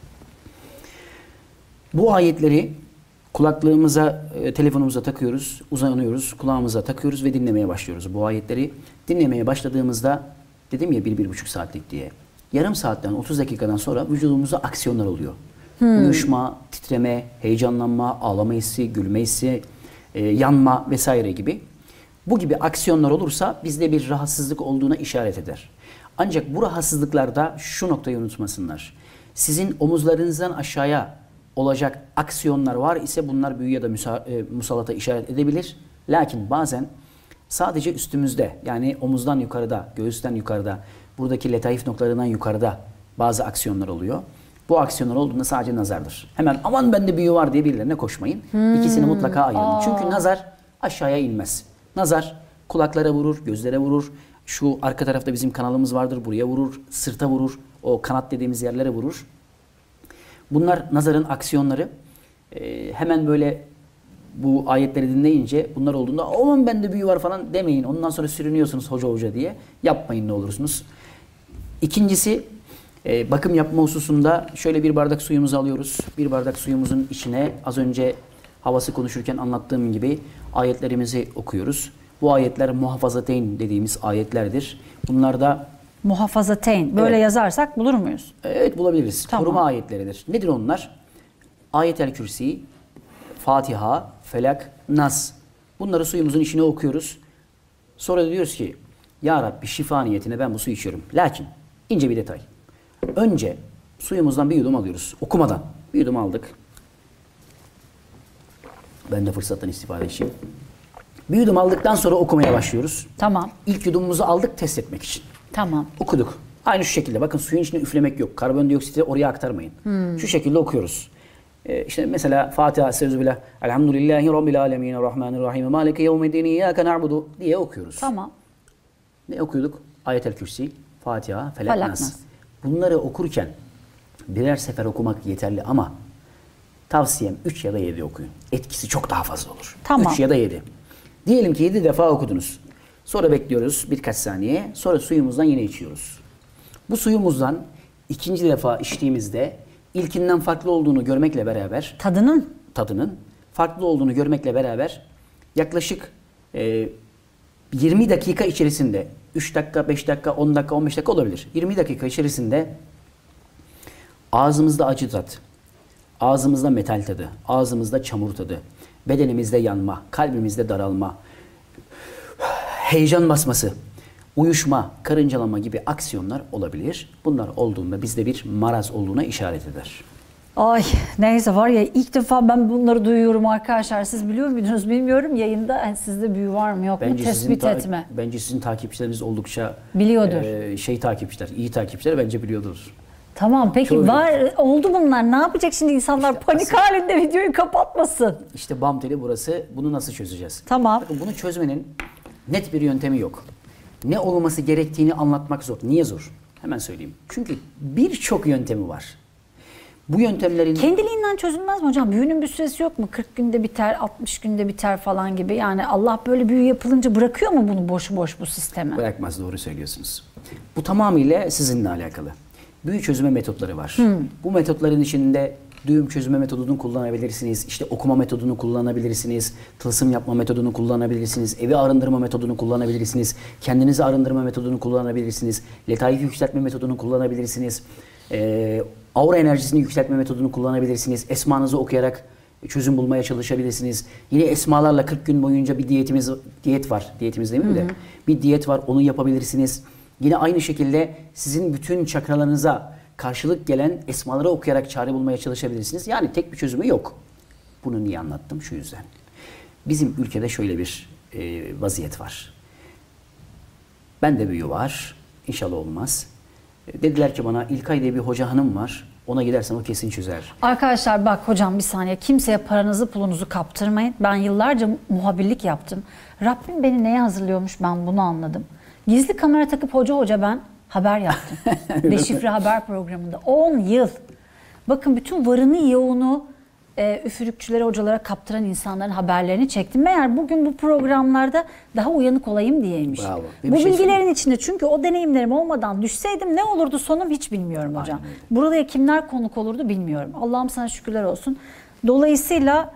Bu ayetleri kulaklığımıza, e, telefonumuza takıyoruz, uzanıyoruz, kulağımıza takıyoruz ve dinlemeye başlıyoruz. Bu ayetleri dinlemeye başladığımızda, dedim ya bir, bir buçuk saatlik diye. Yarım saatten, otuz dakikadan sonra vücudumuzda aksiyonlar oluyor. Hmm. Uyuşma, titreme, heyecanlanma, ağlama hissi, gülme hissi, e, yanma vesaire gibi. Bu gibi aksiyonlar olursa bizde bir rahatsızlık olduğuna işaret eder. Ancak bu rahatsızlıklarda şu noktayı unutmasınlar. Sizin omuzlarınızdan aşağıya olacak aksiyonlar var ise bunlar büyü ya da müsa, e, musallata işaret edebilir. Lakin bazen sadece üstümüzde, yani omuzdan yukarıda, göğüsten yukarıda, buradaki letaif noktalarından yukarıda bazı aksiyonlar oluyor. Bu aksiyonlar olduğunda sadece nazardır. Hemen aman bende büyü var diye birilerine koşmayın. Hmm. İkisini mutlaka ayırın. Aa. Çünkü nazar aşağıya inmez. Nazar kulaklara vurur, gözlere vurur. Şu arka tarafta bizim kanalımız vardır. Buraya vurur, sırta vurur. O kanat dediğimiz yerlere vurur. Bunlar nazarın aksiyonları. Ee, hemen böyle bu ayetleri dinleyince bunlar olduğunda aman bende büyü var falan demeyin. Ondan sonra sürünüyorsunuz hoca hoca diye. Yapmayın ne olursunuz. İkincisi, e, bakım yapma hususunda şöyle bir bardak suyumuzu alıyoruz. Bir bardak suyumuzun içine az önce havası konuşurken anlattığım gibi ayetlerimizi okuyoruz. Bu ayetler muhafazateyn dediğimiz ayetlerdir. Bunlarda muhafazateyn böyle evet. yazarsak bulur muyuz? Evet bulabiliriz. Tamam. Koruma ayetleridir. Nedir onlar? Ayet-el Kürsi, Fatiha, Felak, Nas. Bunları suyumuzun içine okuyoruz. Sonra da diyoruz ki ya Rabbi şifa niyetine ben bu suyu içiyorum. Lakin ince bir detay. Önce suyumuzdan bir yudum alıyoruz. Okumadan. Bir yudum aldık. Ben de fırsattan istifade edeyim. Bir yudum aldıktan sonra okumaya başlıyoruz. Tamam. İlk yudumumuzu aldık test etmek için. Tamam. Okuduk. Aynı şu şekilde. Bakın suyun içine üflemek yok. Karbondioksiti oraya aktarmayın. Hmm. Şu şekilde okuyoruz. Ee, işte mesela Fatiha, Sezbillah, Elhamdülillahi Rabbil Alemin, Rahmanirrahim, Maliki Yevmiddin, İyyâke na'budu diye okuyoruz. Tamam. Ne okuyorduk? Ayet-el Kürsi, Fatiha, Felak, Nas. Bunları okurken birer sefer okumak yeterli ama Tavsiyem üç ya da yedi okuyun. Etkisi çok daha fazla olur. Tamam. üç ya da yedi. Diyelim ki yedi defa okudunuz. Sonra bekliyoruz birkaç saniye. Sonra suyumuzdan yine içiyoruz. Bu suyumuzdan ikinci defa içtiğimizde ilkinden farklı olduğunu görmekle beraber Tadının? tadının farklı olduğunu görmekle beraber yaklaşık e, yirmi dakika içerisinde üç dakika, beş dakika, on dakika, on beş dakika olabilir. yirmi dakika içerisinde ağzımızda acı tat, ağzımızda metal tadı, ağzımızda çamur tadı, bedenimizde yanma, kalbimizde daralma, heyecan basması, uyuşma, karıncalama gibi aksiyonlar olabilir. Bunlar olduğunda bizde bir maraz olduğuna işaret eder. Ay neyse var ya ilk defa ben bunları duyuyorum arkadaşlar. Siz biliyor muydunuz bilmiyorum yayında yani sizde büyü var mı yok mu Bence sizin tespit ta- etme. Bence sizin takipçileriniz oldukça Biliyordur. e, şey takipçiler, iyi takipçiler bence biliyordur. Tamam peki Şöyle. var oldu bunlar ne yapacak şimdi insanlar İşte panik aslında- halinde videoyu kapatmasın. İşte bam teli burası. Bunu nasıl çözeceğiz? Tamam. Bakın bunu çözmenin net bir yöntemi yok. Ne olması gerektiğini anlatmak zor. Niye zor? Hemen söyleyeyim. Çünkü birçok yöntemi var. Bu yöntemlerin Kendiliğinden çözülmez mi hocam? Büyünün bir süresi yok mu? kırk günde biter, altmış günde biter falan gibi. Yani Allah böyle büyü yapılınca bırakıyor mu bunu boşu boş bu sistemi? bırakmaz, doğru söylüyorsunuz. Bu tamamıyla sizinle alakalı. Büyü çözme metotları var. Bu metotların içinde düğüm çözme metodunu kullanabilirsiniz. İşte okuma metodunu kullanabilirsiniz. Tılsım yapma metodunu kullanabilirsiniz. Evi arındırma metodunu kullanabilirsiniz. Kendinizi arındırma metodunu kullanabilirsiniz. Letaif yükseltme metodunu kullanabilirsiniz. Ee, aura enerjisini yükseltme metodunu kullanabilirsiniz. Esmanızı okuyarak çözüm bulmaya çalışabilirsiniz. Yine esmalarla kırk gün boyunca bir diyetimiz diyet var. Diyetimiz demeyeyim de bir diyet var. Onu yapabilirsiniz. Yine aynı şekilde sizin bütün çakralarınıza karşılık gelen esmaları okuyarak çare bulmaya çalışabilirsiniz. Yani tek bir çözümü yok. Bunu niye anlattım? Şu yüzden. Bizim ülkede şöyle bir e, vaziyet var. Bende büyü var. İnşallah olmaz. E, dediler ki bana İlkay diye bir hoca hanım var. Ona gidersen o kesin çözer. Arkadaşlar bak hocam bir saniye kimseye paranızı pulunuzu kaptırmayın. Ben yıllarca muhabirlik yaptım. Rabbim beni neye hazırlıyormuş ben bunu anladım. Gizli kamera takıp hoca hoca ben haber yaptım. Deşifre haber programında. on yıl. Bakın bütün varını yoğunu e, üfürükçülere, hocalara kaptıran insanların haberlerini çektim. Meğer bugün bu programlarda daha uyanık olayım diyeymiş. Bravo. Ve Bu bir şey bilgilerin söyleyeyim. içinde çünkü o deneyimlerim olmadan düşseydim ne olurdu sonum hiç bilmiyorum hocam. Aynen öyle. Buraya kimler konuk olurdu bilmiyorum. Allah'ım sana şükürler olsun. Dolayısıyla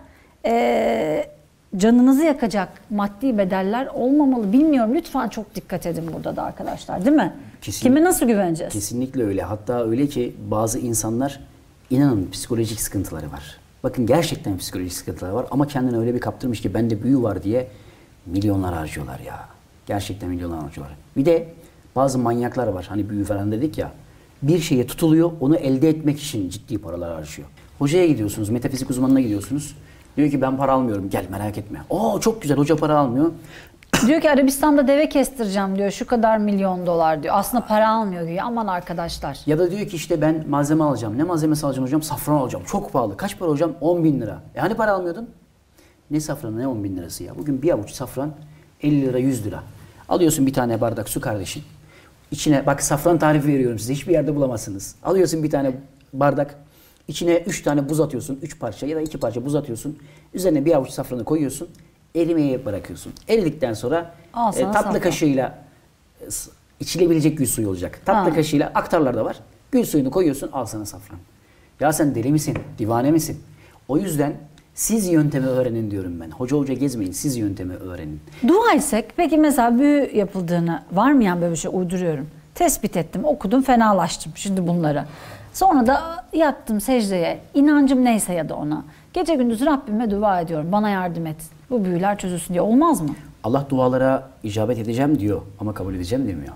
e, canınızı yakacak maddi bedeller olmamalı. Bilmiyorum. Lütfen çok dikkat edin burada da arkadaşlar. Değil mi? Kesin- Kime nasıl güveneceğiz? Kesinlikle öyle. Hatta öyle ki bazı insanlar inanın psikolojik sıkıntıları var. Bakın gerçekten psikolojik sıkıntıları var ama kendini öyle bir kaptırmış ki bende büyü var diye milyonlar harcıyorlar ya. Gerçekten milyonlar harcıyorlar. Bir de bazı manyaklar var. Hani büyü falan dedik ya. Bir şeye tutuluyor, onu elde etmek için ciddi paralar harcıyor. Hocaya gidiyorsunuz, metafizik uzmanına gidiyorsunuz. Diyor ki ben para almıyorum, gel merak etme. Oo çok güzel, hoca para almıyor. Diyor ki Arabistan'da deve kestireceğim diyor. Şu kadar milyon dolar diyor. Aslında para almıyor diyor. Aman arkadaşlar. Ya da diyor ki işte ben malzeme alacağım. Ne malzemesi alacağım hocam? Safran alacağım. Çok pahalı. Kaç para hocam? on bin lira. E hani para almıyordun? Ne safranı ne on bin lirası ya? Bugün bir avuç safran elli lira yüz lira. Alıyorsun bir tane bardak su kardeşim. İçine bak safran tarifi veriyorum size. Hiçbir yerde bulamazsınız. Alıyorsun bir tane bardak. İçine üç tane buz atıyorsun. Üç parça ya da iki parça buz atıyorsun. Üzerine bir avuç safranı koyuyorsun. Erimeye bırakıyorsun. Eridikten sonra Al e, sana tatlı safran. kaşığıyla e, s- içilebilecek gül suyu olacak. Tatlı Ha. kaşığıyla aktarlar da var. Gül suyunu koyuyorsun, al sana safran. Ya sen deli misin? Divane misin? O yüzden siz yöntemi öğrenin diyorum ben. Hoca hoca gezmeyin, siz yöntemi öğrenin. Dua etsek peki mesela büyü yapıldığını var mı yani böyle bir şey uyduruyorum. Tespit ettim, okudum, fenalaştım şimdi bunları. Sonra da yattım secdeye. İnancım neyse ya da ona. Gece gündüz Rabbime dua ediyorum. Bana yardım et. Bu büyüler çözülsün diye. Olmaz mı? Allah dualara icabet edeceğim diyor ama kabul edeceğim demiyor.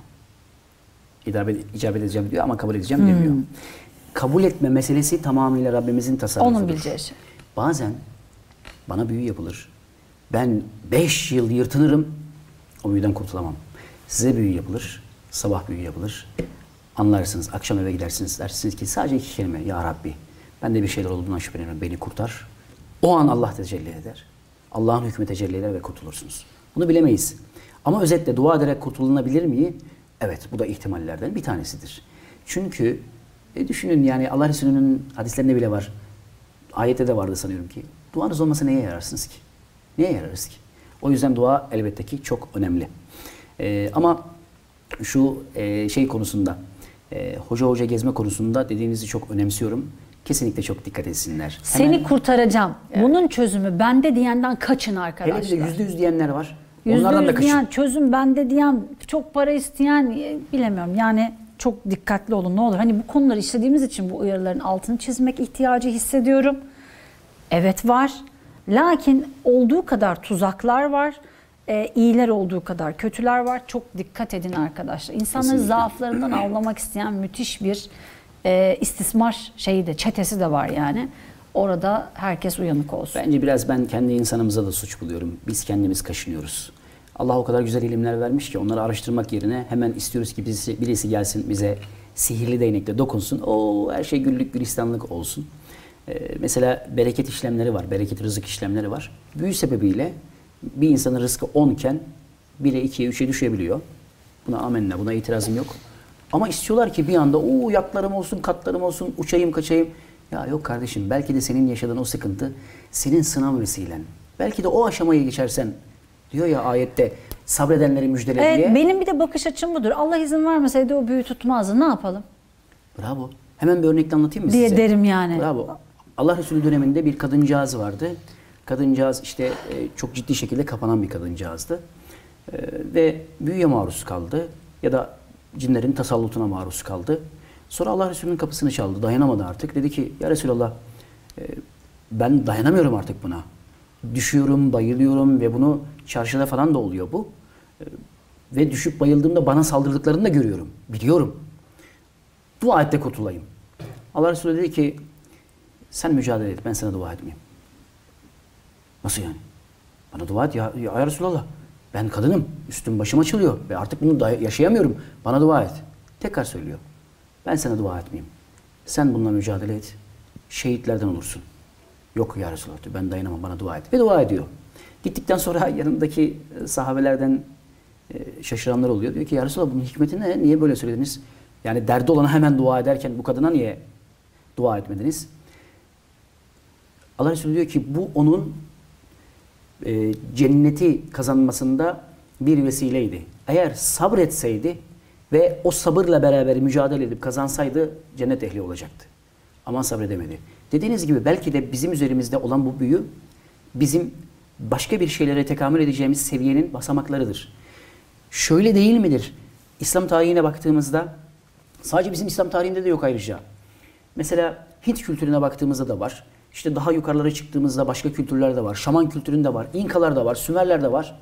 İcabet, icabet edeceğim diyor ama kabul edeceğim demiyor. Kabul etme meselesi tamamıyla Rabbimizin tasarrufudur. Onun bileceği şey. Bazen bana büyü yapılır. Ben beş yıl yırtınırım, o büyüden kurtulamam. Size büyü yapılır, sabah büyü yapılır. Anlarsınız, akşam eve gidersiniz, dersiniz ki sadece iki kelime, Ya Rabbi, ben de bir şeyler olduğundan şüpheleniyorum, beni kurtar. O an Allah tecelli eder. Allah'ın hükmü tecelli eder ve kurtulursunuz. Bunu bilemeyiz. Ama özetle dua ederek kurtulunabilir mi? Evet, bu da ihtimallerden bir tanesidir. Çünkü e, düşünün yani Allah Resulü'nün hadislerinde bile var. ayette de vardı sanıyorum ki. Duanız olmasa neye yararsınız ki? Neye yararız ki? O yüzden dua elbette ki çok önemli. Ee, ama şu e, şey konusunda, e, hoca hoca gezme konusunda dediğinizi çok önemsiyorum. Kesinlikle çok dikkat etsinler. Seni Hemen, kurtaracağım. Evet. Bunun çözümü bende diyenden kaçın arkadaşlar. hele bir de yüzde yüz diyenler var. Yüzde Onlardan da yüz kaçın. diyen, çözüm bende diyen, çok para isteyen e, bilemiyorum. Yani çok dikkatli olun ne olur. Hani bu konuları işlediğimiz için bu uyarıların altını çizmek ihtiyacı hissediyorum. Evet var. Lakin olduğu kadar tuzaklar var. E, iyiler olduğu kadar kötüler var. Çok dikkat edin arkadaşlar. İnsanların Kesinlikle. zaaflarından avlamak isteyen müthiş bir e, istismar şeyi de, çetesi de var yani. Orada herkes uyanık olsun. Bence biraz ben kendi insanımıza da suç buluyorum. Biz kendimiz kaşınıyoruz. Allah o kadar güzel ilimler vermiş ki onları araştırmak yerine hemen istiyoruz ki birisi, birisi gelsin bize sihirli değnekle dokunsun. O her şey güllük gülistanlık olsun. Ee, mesela bereket işlemleri var. Bereket rızık işlemleri var. Büyü sebebiyle bir insanın rızkı on iken bire, ikiye, üçe düşebiliyor. Buna amenna, buna itirazım yok. Ama istiyorlar ki bir anda o yaklarım olsun, katlarım olsun, uçayım kaçayım. Ya yok kardeşim, belki de senin yaşadığın o sıkıntı senin sınav vesilen. Belki de o aşamayı geçersen, diyor ya ayette, sabredenleri müjdele Evet, diye. benim bir de bakış açım budur. Allah izin vermeseydi o büyü tutmazdı. Ne yapalım? Bravo. Hemen bir örnekle anlatayım mı Diye size? derim yani. Bravo. Allah Resulü döneminde bir kadıncağız vardı. Kadıncağız işte e, çok ciddi şekilde kapanan bir kadıncağızdı. E, ve büyüye maruz kaldı. Ya da cinlerin tasallutuna maruz kaldı. Sonra Allah Resulü'nün kapısını çaldı. Dayanamadı artık. Dedi ki ya Resulallah e, ben dayanamıyorum artık buna. Düşüyorum, bayılıyorum ve bunu çarşıda falan da oluyor bu. E, ve düşüp bayıldığımda bana saldırdıklarını da görüyorum. Biliyorum. Dua et de kurtulayım. Allah Resulü dedi ki sen mücadele et, ben sana dua etmeyeyim. Nasıl yani? Bana dua et ya, ya Resulallah. Ben kadınım, üstüm başım açılıyor ve artık bunu da yaşayamıyorum. Bana dua et. Tekrar söylüyor. Ben sana dua etmeyeyim. Sen bununla mücadele et. Şehitlerden olursun. Yok ya Resulallah diyor, ben dayanamam, bana dua et. Ve dua ediyor. Gittikten sonra yanındaki sahabelerden şaşıranlar oluyor. Diyor ki ya Resulallah bunun hikmeti ne? Niye böyle söylediniz? Yani derdi olana hemen dua ederken bu kadına niye dua etmediniz? Allah Resulü diyor ki bu onun e, cenneti kazanmasında bir vesileydi. Eğer sabretseydi ve o sabırla beraber mücadele edip kazansaydı cennet ehli olacaktı. Ama sabredemedi. Dediğiniz gibi belki de bizim üzerimizde olan bu büyü bizim başka bir şeylere tekamül edeceğimiz seviyenin basamaklarıdır. Şöyle değil midir? İslam tarihine baktığımızda sadece bizim İslam tarihinde de yok ayrıca. Mesela Hint kültürüne baktığımızda da var. İşte daha yukarılara çıktığımızda başka kültürler de var. Şaman kültüründe var. İnkalar da var. Sümerler de var.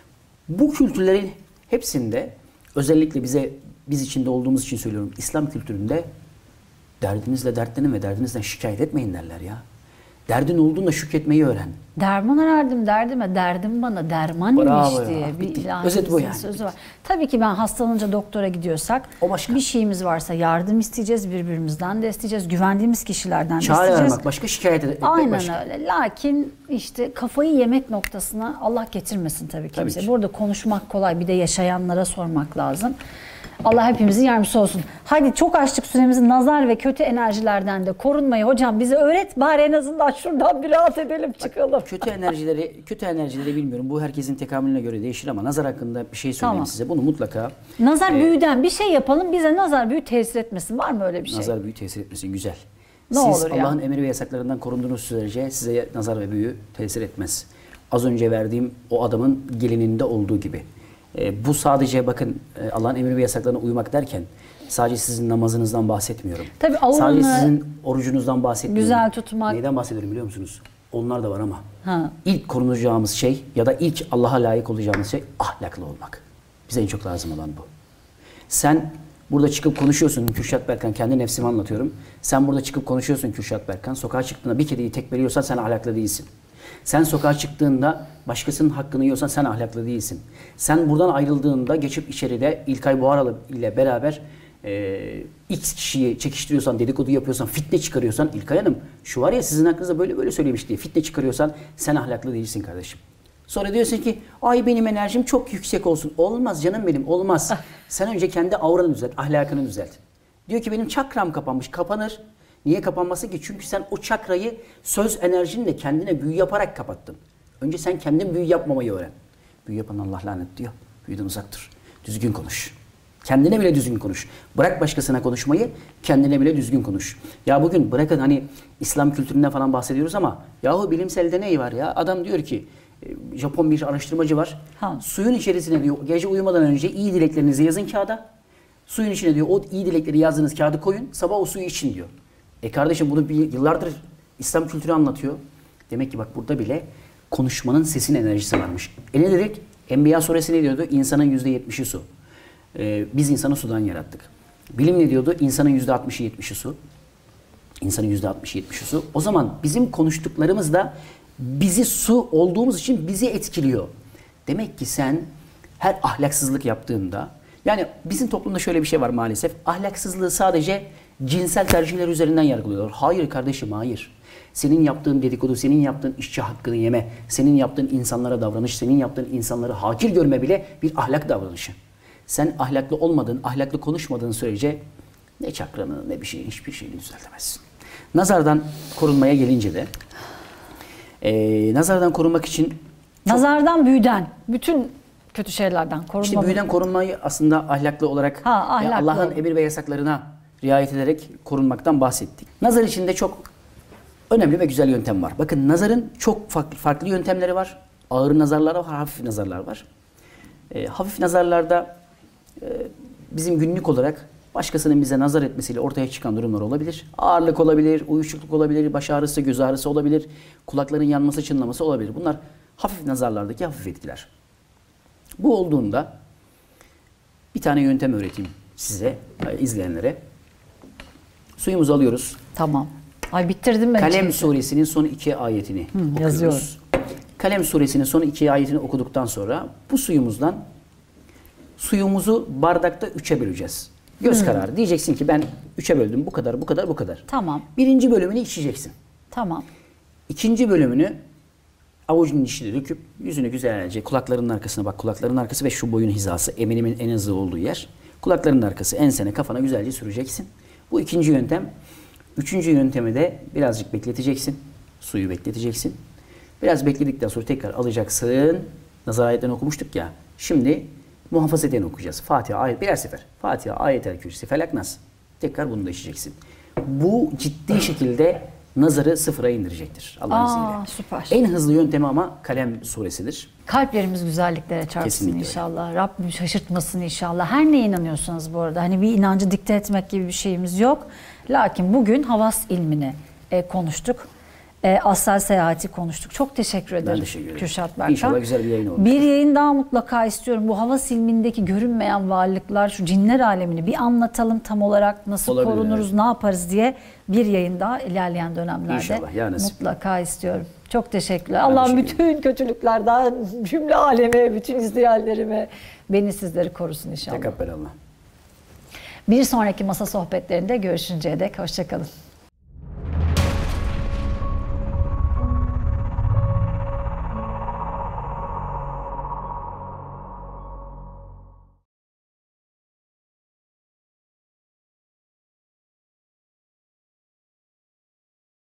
Bu kültürlerin hepsinde özellikle bize biz içinde olduğumuz için söylüyorum. İslam kültüründe derdinizle dertlenin ve derdinizden şikayet etmeyin derler ya. Derdin olduğunda şükretmeyi öğren. Derman arardım derdime, derdim bana derman Bravo imiş diye ya, bir bitti. ilahi Özet bu yani. sözü var. Tabii ki ben hastalanınca doktora gidiyorsak O başka. bir şeyimiz varsa yardım isteyeceğiz, birbirimizden de isteyeceğiz, güvendiğimiz kişilerden de Çare isteyeceğiz. aramak başka, şikayet etmek Aynen başka. öyle. Lakin işte kafayı yemek noktasına Allah getirmesin tabii kimse. Tabii ki. Burada konuşmak kolay, bir de yaşayanlara sormak lazım. Allah hepimizin yardımcısı olsun. Hadi çok açtık süremizi, nazar ve kötü enerjilerden de korunmayı hocam bize öğret bari, en azından şuradan bir rahat edelim çıkalım. Kötü enerjileri, kötü enerjileri bilmiyorum. Bu herkesin tekamülüne göre değişir ama nazar hakkında bir şey söyleyeyim Tamam. size. Bunu mutlaka Nazar e, büyüden bir şey yapalım, bize nazar büyü tesir etmesin. Var mı öyle bir şey? nazar büyü tesir etmesin. Güzel. Ne Siz olur ya. Allah'ın emir ve yasaklarından korunduğunuz sürece size nazar ve büyü tesir etmez. Az önce verdiğim o adamın gelininde olduğu gibi. E, bu sadece bakın e, Allah'ın emir ve yasaklarına uymak derken sadece sizin namazınızdan bahsetmiyorum. Tabii sadece avranı sizin orucunuzdan bahsetmiyorum. güzel tutmak. Neyden bahsediyorum biliyor musunuz? Onlar da var ama Ha. ilk korunacağımız şey ya da ilk Allah'a layık olacağımız şey ahlaklı olmak. Bize en çok lazım olan bu. Sen burada çıkıp konuşuyorsun Kürşat Berkan, kendi nefsimi anlatıyorum. Sen burada çıkıp konuşuyorsun Kürşat Berkan. Sokağa çıktığında bir kediyi tekmeliyorsan sen ahlaklı değilsin. Sen sokağa çıktığında başkasının hakkını yiyorsan sen ahlaklı değilsin. Sen buradan ayrıldığında geçip içeride İlkay Buharalı ile beraber e, X kişiyi çekiştiriyorsan, dedikodu yapıyorsan, fitne çıkarıyorsan, İlkay Hanım şu var ya sizin hakkınızda böyle böyle söylemiş diye fitne çıkarıyorsan sen ahlaklı değilsin kardeşim. Sonra diyorsun ki ay benim enerjim çok yüksek olsun. Olmaz canım benim, olmaz. Sen önce kendi auranı düzelt, ahlakını düzelt. Diyor ki benim çakram kapanmış, kapanır. Niye kapanmasın ki? Çünkü sen o çakrayı söz enerjinle kendine büyü yaparak kapattın. Önce sen kendin büyü yapmamayı öğren. Büyü yapan Allah lanet diyor. Büyüden uzak dur. Düzgün konuş. Kendine bile düzgün konuş. Bırak başkasına konuşmayı, kendine bile düzgün konuş. Ya bugün bırakın hani İslam kültüründen falan bahsediyoruz ama yahu bilimselde ne var ya? Adam diyor ki, Japon bir araştırmacı var. Ha. Suyun içerisine diyor gece uyumadan önce iyi dileklerinizi yazın kağıda. Suyun içine diyor o iyi dilekleri yazdığınız kağıdı koyun. Sabah o suyu için diyor. E kardeşim bunu bir, yıllardır İslam kültürü anlatıyor. Demek ki bak burada bile konuşmanın sesin enerjisi varmış. E ne dedik? Enbiya suresi ne diyordu? İnsanın yüzde yetmişi su. Ee, biz insanı sudan yarattık. Bilim ne diyordu? İnsanın yüzde altmışı yetmişi su. İnsanın yüzde altmışı yetmişi su. O zaman bizim konuştuklarımız da bizi su olduğumuz için bizi etkiliyor. Demek ki sen her ahlaksızlık yaptığında, yani bizim toplumda şöyle bir şey var maalesef. Ahlaksızlığı sadece cinsel tercihler üzerinden yargılıyorlar. Hayır kardeşim, hayır. Senin yaptığın dedikodu, senin yaptığın işçi hakkını yeme, senin yaptığın insanlara davranış, senin yaptığın insanları hakir görme bile bir ahlak davranışı. Sen ahlaklı olmadığın, ahlaklı konuşmadığın sürece ne çakranı ne bir şeyin, hiçbir şeyini düzeltemezsin. Nazardan korunmaya gelince de e, nazardan korunmak için çok, Nazardan, büyüden, bütün kötü şeylerden korunma. İşte büyüden korunmayı aslında ahlaklı olarak Ha, ahlaklı Allah'ın olun. emir ve yasaklarına riayet ederek korunmaktan bahsettik. Nazar içinde çok önemli ve güzel yöntem var. Bakın nazarın çok farklı, farklı yöntemleri var. Ağır nazarlar var, hafif nazarlar var. E, hafif nazarlarda e, bizim günlük olarak başkasının bize nazar etmesiyle ortaya çıkan durumlar olabilir. Ağırlık olabilir, uyuşukluk olabilir, baş ağrısı, göz ağrısı olabilir, kulakların yanması, çınlaması olabilir. Bunlar hafif nazarlardaki hafif etkiler. Bu olduğunda bir tane yöntem öğreteyim size, izleyenlere. Suyumuzu alıyoruz. Tamam. Ay bitirdim ben. Kalem çünkü. suresinin son iki ayetini Hı, okuyoruz. yazıyorum. Kalem suresinin son iki ayetini okuduktan sonra bu suyumuzdan suyumuzu bardakta üçe böleceğiz. Göz kararı. Diyeceksin ki ben üçe böldüm. Bu kadar, bu kadar, bu kadar. Tamam. Birinci bölümünü içeceksin. Tamam. İkinci bölümünü avucunun içine döküp yüzünü güzelce kulaklarının arkasına bak. Kulaklarının arkası ve şu boyun hizası eminimin en hızlı olduğu yer. Kulaklarının arkası, ensene, kafana güzelce süreceksin. Bu ikinci yöntem. Üçüncü yöntemi de birazcık bekleteceksin. Suyu bekleteceksin. Biraz bekledikten sonra tekrar alacaksın. Nazar ayetlerini okumuştuk ya. Şimdi muhafazeten okuyacağız. Fatiha, ayet, birer sefer. Fatiha, Ayet-el Kürsi, Felak, Nas. Tekrar bunu da içeceksin. Bu ciddi şekilde nazarı sıfıra indirecektir Allah'ın Aa, izniyle. süper. En hızlı yöntemi ama Kalem suresidir. Kalplerimiz güzelliklere çarpsın Kesinlikle inşallah. Rabbim şaşırtmasın inşallah. Her neye inanıyorsanız bu arada. Hani bir inancı dikte etmek gibi bir şeyimiz yok. Lakin bugün havas ilmini e, konuştuk. E, astral seyahati konuştuk. Çok teşekkür ederim teşekkür ederim. Kürşat Berkan. İnşallah güzel bir yayın olur. Bir yayın daha mutlaka istiyorum. Bu havas ilmindeki görünmeyen varlıklar, şu cinler alemini bir anlatalım tam olarak. Nasıl Olabilir, korunuruz, evet. ne yaparız diye bir yayın daha ilerleyen dönemlerde İnşallah, ya nasip. mutlaka istiyorum. Çok teşekkürler. Allah'ım teşekkür bütün kötülüklerden cümle aleme, bütün izleyenlerime beni sizleri korusun inşallah. Tekabbelallah. Bir sonraki masa sohbetlerinde görüşünceye dek hoşça kalın.